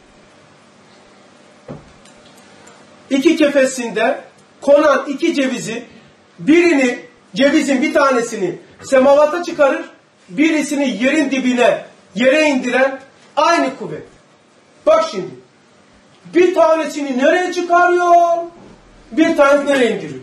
Speaker 1: iki kefesinde konan iki cevizi birini, cevizin bir tanesini semavata çıkarır, birisini yerin dibine, yere indiren aynı kuvvet. Bak şimdi. Bir tanesini nereye çıkarıyor? Bir tanesini nereye indiriyor?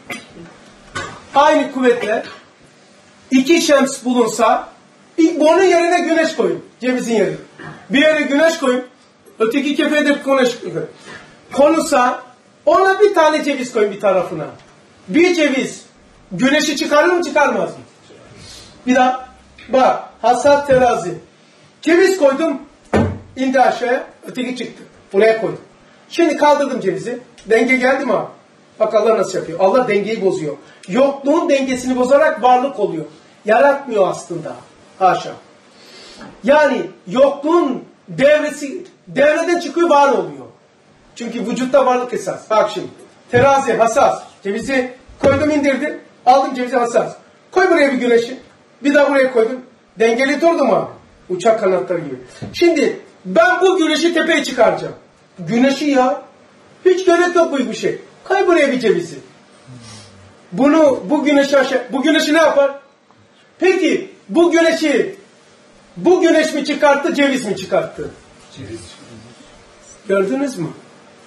Speaker 1: Aynı kuvvetle iki şems bulunsa onun yerine güneş koyun. Cevizin yerine. Bir yere güneş koyun. Öteki kefeye de güneş koyun. Konursa ona bir tane ceviz koyun bir tarafına. Bir ceviz güneşi çıkarır mı çıkarmaz mı? Bir daha. Bak. Hassas terazi. Ceviz koydum. İndi aşağıya. Öteki çıktı. Buraya koydum. Şimdi kaldırdım cevizi. Denge geldi mi abi? Bak Allah nasıl yapıyor. Allah dengeyi bozuyor. Yokluğun dengesini bozarak varlık oluyor. Yaratmıyor aslında. Haşa. Yani yokluğun devresi, devreden çıkıyor, var oluyor. Çünkü vücutta varlık esas. Bak şimdi. Terazi, hassas. Cevizi koydum, indirdim. Aldım cevizi, hassas. Koy buraya bir güneşi. Bir daha buraya koydum. Dengeli durdu mu abi? Uçak kanatları gibi. Şimdi ben bu güneşi tepeye çıkaracağım. Güneşi ya. Hiç gerek yok bu bir şey. Koy buraya bir cevizi. Bunu, bu güneşi aşağı, bu güneşi ne yapar? Peki, bu güneşi, bu güneş mi çıkarttı, ceviz mi çıkarttı? Ceviz. Gördünüz mü?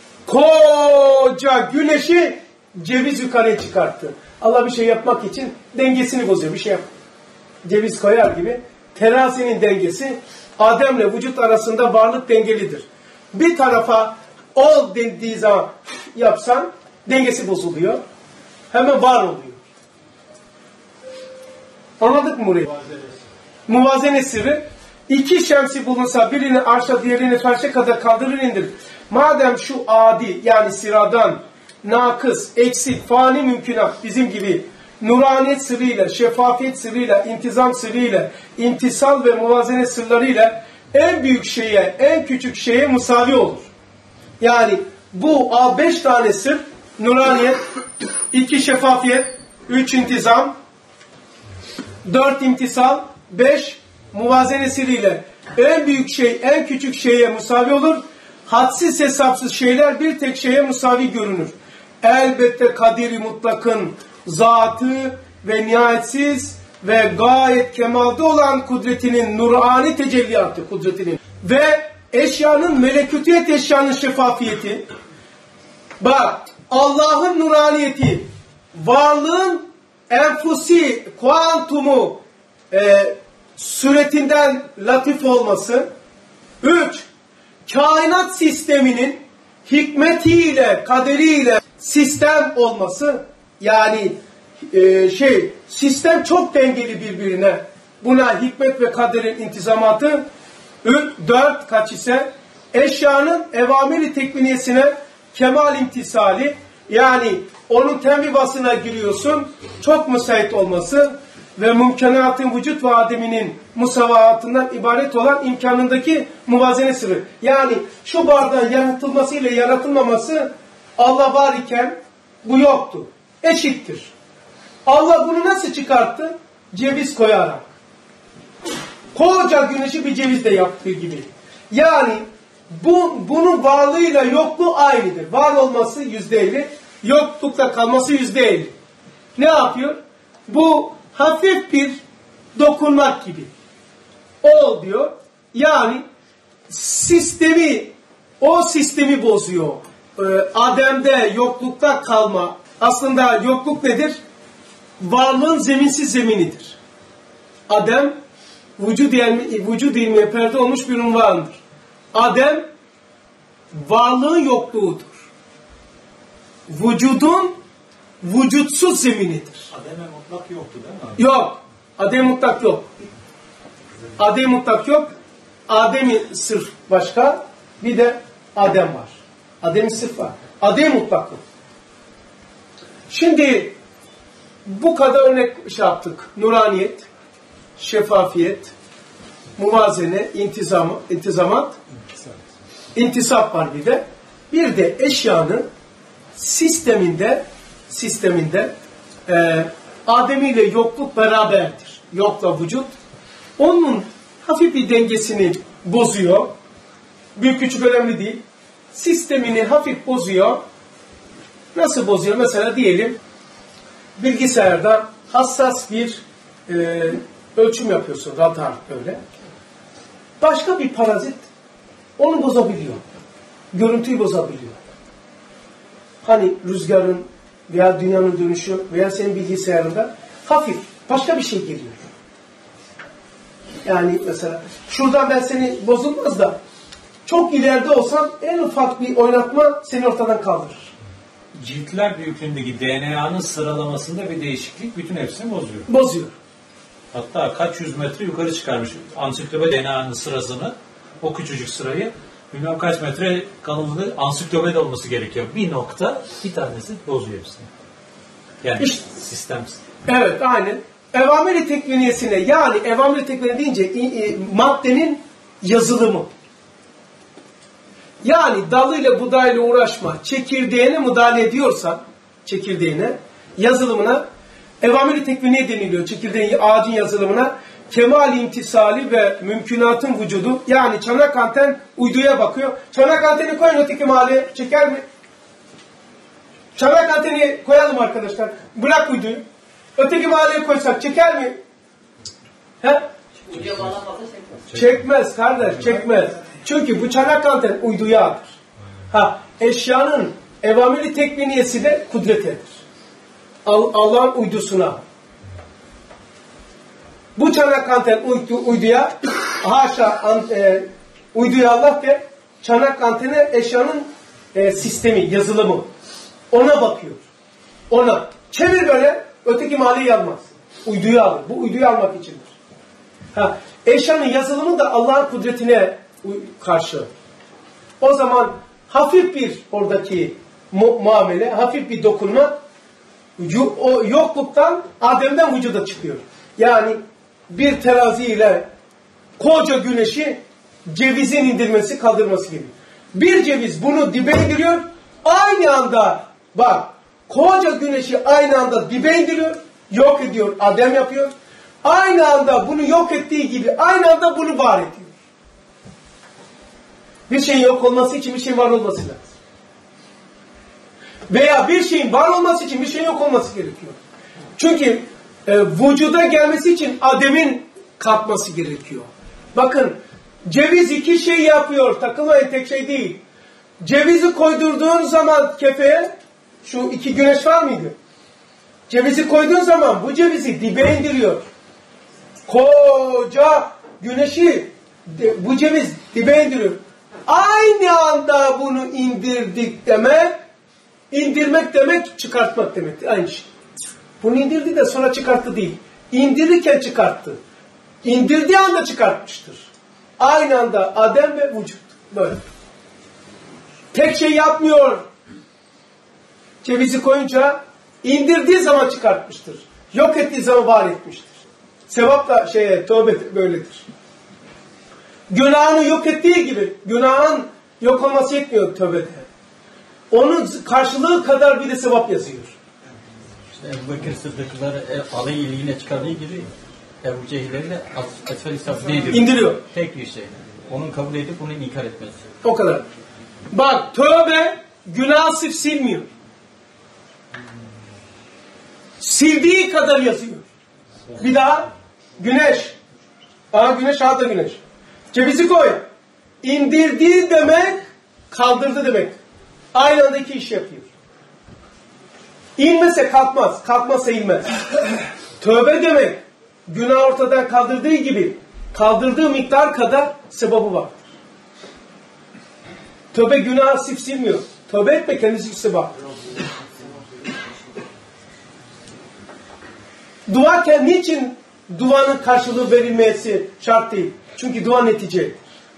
Speaker 1: Koca güneşi ceviz yukarıya çıkarttı. Allah bir şey yapmak için dengesini bozuyor, bir şey yap. Ceviz koyar gibi. Terazinin dengesi, Adem'le vücut arasında varlık dengelidir. Bir tarafa ol dendiği zaman yapsan, dengesi bozuluyor. Hemen var oluyor. Anladık mı burayı? Muvazene sırrı. İki şemsi bulunsa birini arşa diğerini ferşe kadar kaldırır indir. madem şu adi yani sıradan, nakıs, eksik, fani mümkünat bizim gibi nuraniyet sırrıyla, şeffafiyet sırrıyla, intizam sırrıyla, intisal ve muvazene sırlarıyla en büyük şeye, en küçük şeye musavi olur. Yani bu beş tane sır, nuraniyet, iki şeffafiyet, üç intizam, dört imtisal, beş muvazene sırrıyla en büyük şey, en küçük şeye musavi olur. Hadsiz hesapsız şeyler bir tek şeye musavi görünür. Elbette kadiri mutlakın zatı ve nihayetsiz ve gayet kemalde olan kudretinin nurani tecelliyatı kudretinin ve eşyanın melekutiyet eşyanın şeffafiyeti. Bak, Allah'ın nuraniyeti, varlığın enfusi, kuantumu e, suretinden latif olması. Üç, kainat sisteminin hikmetiyle, kaderiyle sistem olması. Yani e, şey, sistem çok dengeli birbirine. Buna hikmet ve kaderin intizamatı. Üç, dört, kaç ise eşyanın evamiri tekviniyesine kemal imtisali, yani onun tembibasına giriyorsun, çok müsait olması ve mümkünatın vücut ve ademinin musavahatından ibaret olan imkanındaki muvazene sırrı. Yani şu bardağın yaratılması ile yaratılmaması Allah var iken bu yoktu. Eşittir. Allah bunu nasıl çıkarttı? Ceviz koyarak. Koca güneşi bir cevizle yaptığı gibi. Yani bu, bunun varlığıyla yokluğu aynıdır. Var olması yüzde elli, yoklukta kalması yüzde elli. Ne yapıyor? Bu hafif bir dokunmak gibi. Ol diyor. Yani sistemi, o sistemi bozuyor. Ee, Adem'de yoklukta kalma. Aslında yokluk nedir? Varlığın zeminsiz zeminidir. Adem vücud ilmi, vücud ilmiye perde olmuş bir unvandır. Adem varlığın yokluğudur. Vücudun vücutsuz zeminidir.
Speaker 5: Adem'e mutlak yoktu değil mi?
Speaker 1: Yok. Adem mutlak yok. Adem mutlak yok. Adem'i sırf başka, bir de Adem var. Adem'i sırf var. Adem mutlak yok. Şimdi bu kadar örnek şey yaptık. Nuraniyet, şeffafiyet, muvazene, intizam, intizamat, intisap var bir de. Bir de eşyanın sisteminde sisteminde e, Adem ile yokluk beraberdir. Yokla vücut. Onun hafif bir dengesini bozuyor. Büyük küçük önemli değil. Sistemini hafif bozuyor. Nasıl bozuyor? Mesela diyelim bilgisayarda hassas bir e, ölçüm yapıyorsun. Radar öyle. Başka bir parazit onu bozabiliyor. Görüntüyü bozabiliyor. Hani rüzgarın veya dünyanın dönüşü veya senin bilgisayarında hafif başka bir şey geliyor. Yani mesela şuradan ben seni bozulmaz da çok ileride olsam en ufak bir oynatma seni ortadan kaldırır.
Speaker 5: Ciltler büyüklüğündeki D N A'nın sıralamasında bir değişiklik bütün hepsini bozuyor.
Speaker 1: Bozuyor.
Speaker 5: Hatta kaç yüz metre yukarı çıkarmış ansiklopedi D N A'nın sırasını, o küçücük sırayı bilmem kaç metre kalınlığı ansiklopedi olması gerekiyor. Bir nokta, bir tanesi bozuyor hepsini. Yani işte, sistem.
Speaker 1: Evet, aynen. Evamiri tekviniyesine, yani evamiri tekviniye deyince e, e, maddenin yazılımı. Yani dalıyla budayla uğraşma, çekirdeğine müdahale ediyorsan, çekirdeğine, yazılımına evamiri tekviniye deniliyor. Çekirdeğin, ağacın yazılımına kemal imtisali ve mümkünatın vücudu, yani çanak anten uyduya bakıyor. Çanak anteni koyun öteki mahalle, çeker mi? Çanak anteni koyalım arkadaşlar. Bırak uyduyu. Öteki mahalleye koysak çeker mi? He?
Speaker 7: Uyduya bağlanmasa çekmez.
Speaker 1: Çekmez kardeş, çekmez. Çünkü bu çanak anten uyduyadır. Ha, eşyanın evamiri tekviniyesi de kudretedir. Allah'ın uydusuna. Bu çanak anten uydu, uyduya, haşa an, e, uyduya Allah de, çanak antene eşyanın e, sistemi, yazılımı. Ona bakıyor. Ona. Çevir böyle, öteki mahalleyi almaz. Uyduyu alır. Bu uyduyu almak içindir. Ha, eşyanın yazılımı da Allah'ın kudretine karşı. O zaman hafif bir oradaki mu muamele, hafif bir dokunma o yokluktan Adem'den vücuda çıkıyor. Yani bir terazi ile koca güneşi cevizin indirmesi, kaldırması gibi. Bir ceviz bunu dibe indiriyor. Aynı anda bak koca güneşi aynı anda dibe indiriyor. Yok ediyor. Adem yapıyor. Aynı anda bunu yok ettiği gibi aynı anda bunu var ediyor. Bir şeyin yok olması için bir şeyin var olması lazım. Veya bir şeyin var olması için bir şeyin yok olması gerekiyor. Çünkü e, vücuda gelmesi için Adem'in kalkması gerekiyor. Bakın ceviz iki şey yapıyor. Takılmayın, tek şey değil. Cevizi koydurduğun zaman kefeye şu iki güneş var mıydı? Cevizi koyduğun zaman bu cevizi dibe indiriyor. Koca güneşi bu ceviz dibe indiriyor. Aynı anda bunu indirdik demek, indirmek demek çıkartmak demek. Aynı şey. Bunu indirdi de sonra çıkarttı değil. İndirirken çıkarttı. İndirdiği anda çıkartmıştır. Aynı anda Adem ve vücut. Böyle. Tek şey yapmıyor. Cevizi koyunca indirdiği zaman çıkartmıştır. Yok ettiği zaman var etmiştir. Sevap da şeye, tövbe böyledir. Günahını yok ettiği gibi günahın yok olması yetmiyor tövbede. Onun karşılığı kadar bir de sevap yazıyor.
Speaker 9: İşte Ebu Bekir Sıddıkları alay iliğine çıkardığı gibi Ebu Cehilleri de Esfel-i Safine indiriyor.
Speaker 1: İndiriyor.
Speaker 9: Tek bir şey. Onun kabul edip onu inkar etmesi.
Speaker 1: O kadar. Bak tövbe günah sırf silmiyor. Sildiği kadar yazıyor. Bir daha güneş. Aa güneş, aa da güneş. Cevizi koy. İndirdiği demek, kaldırdı demek. Aynı anda iki iş yapıyor. İnmese kalkmaz, kalkmazsa inmez. Tövbe demek, günah ortadan kaldırdığı gibi, kaldırdığı miktar kadar sebabı var. Tövbe günah sif silmiyor. Tövbe etme, kendisi sebap. Duarken niçin duanın karşılığı verilmesi şart değil? Çünkü dua netice.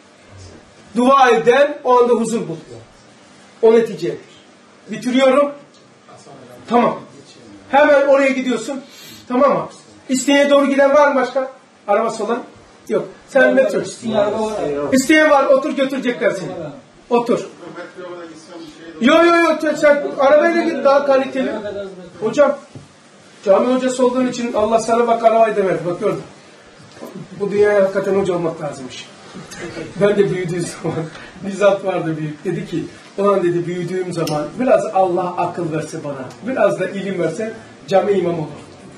Speaker 1: Dua eden o anda huzur buluyor. O neticedir. Bitiriyorum. Tamam. Hemen oraya gidiyorsun. Tamam mı? İsteğe doğru giden var mı başka? Arabası olan? Yok. Sen metro. İsteğe var. Otur, götürecekler seni. Otur. Yok yok yok. Sen arabayla git, daha kaliteli. Hocam cami hocası olduğun için Allah sana bak arabayı demedi. Bak gördüm. Bu dünyaya hakikaten hoca olmak lazımmış. Ben de büyüdüğüm zaman bir zat vardı büyük. Dedi ki ulan dedi büyüdüğüm zaman biraz Allah akıl verse bana. Biraz da ilim verse cami imam olur.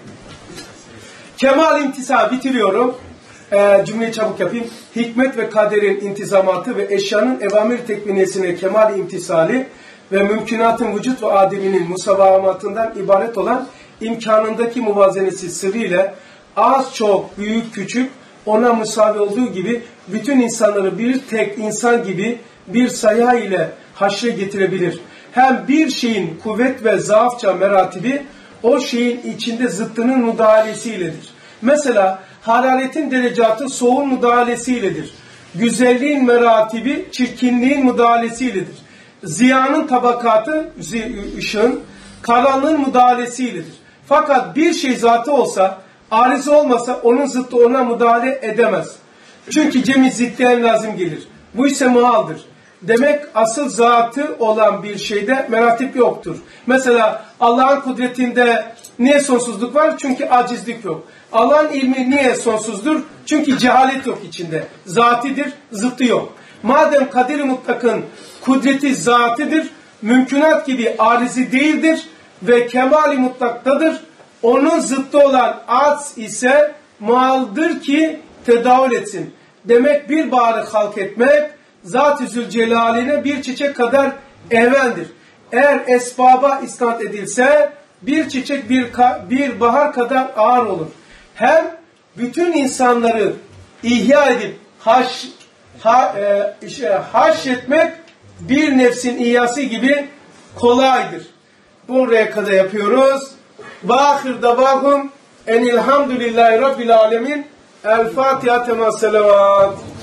Speaker 1: Kemal imtisa bitiriyorum. Ee, cümleyi çabuk yapayım. Hikmet ve kaderin intizamatı ve eşyanın evamir tekminesine kemal imtisali ve mümkünatın vücut ve ademinin musavamatından ibaret olan imkanındaki muvazenesi sırrıyla az çok, büyük, küçük ona müsavi olduğu gibi bütün insanları bir tek insan gibi bir sayı ile haşre getirebilir. Hem bir şeyin kuvvet ve zaafça meratibi o şeyin içinde zıttının müdahalesiyledir. Mesela hararetin derecatı soğuğun müdahalesiyledir. Güzelliğin meratibi çirkinliğin müdahalesiyledir. Ziyanın tabakatı ışığın, karanlığın müdahalesiyledir. Fakat bir şey zatı olsa, arıza olmasa onun zıttı ona müdahale edemez. Çünkü cemi zıdden lazım gelir. Bu ise muhaldır. Demek asıl zatı olan bir şeyde meratip yoktur. Mesela Allah'ın kudretinde niye sonsuzluk var? Çünkü acizlik yok. Allah'ın ilmi niye sonsuzdur? Çünkü cehalet yok içinde. Zatidir, zıttı yok. Madem kadir-i mutlakın kudreti zatidir, mümkünat gibi arizi değildir ve kemal-i mutlaktadır. Onun zıttı olan az ise mualdır ki tedavül etsin. Demek bir baharı halk etmek, Zat-ı Zülcelal'ine bir çiçek kadar evveldir. Eğer esbaba isnat edilse bir çiçek bir, bir bahar kadar ağır olur. Hem bütün insanları ihya edip haş, ha, e, işte, haş etmek bir nefsin ihyası gibi kolaydır. Buraya kadar yapıyoruz. Vâhir davâhum enilhamdülillahi rabbil alemin. El Fatiha tema selavat.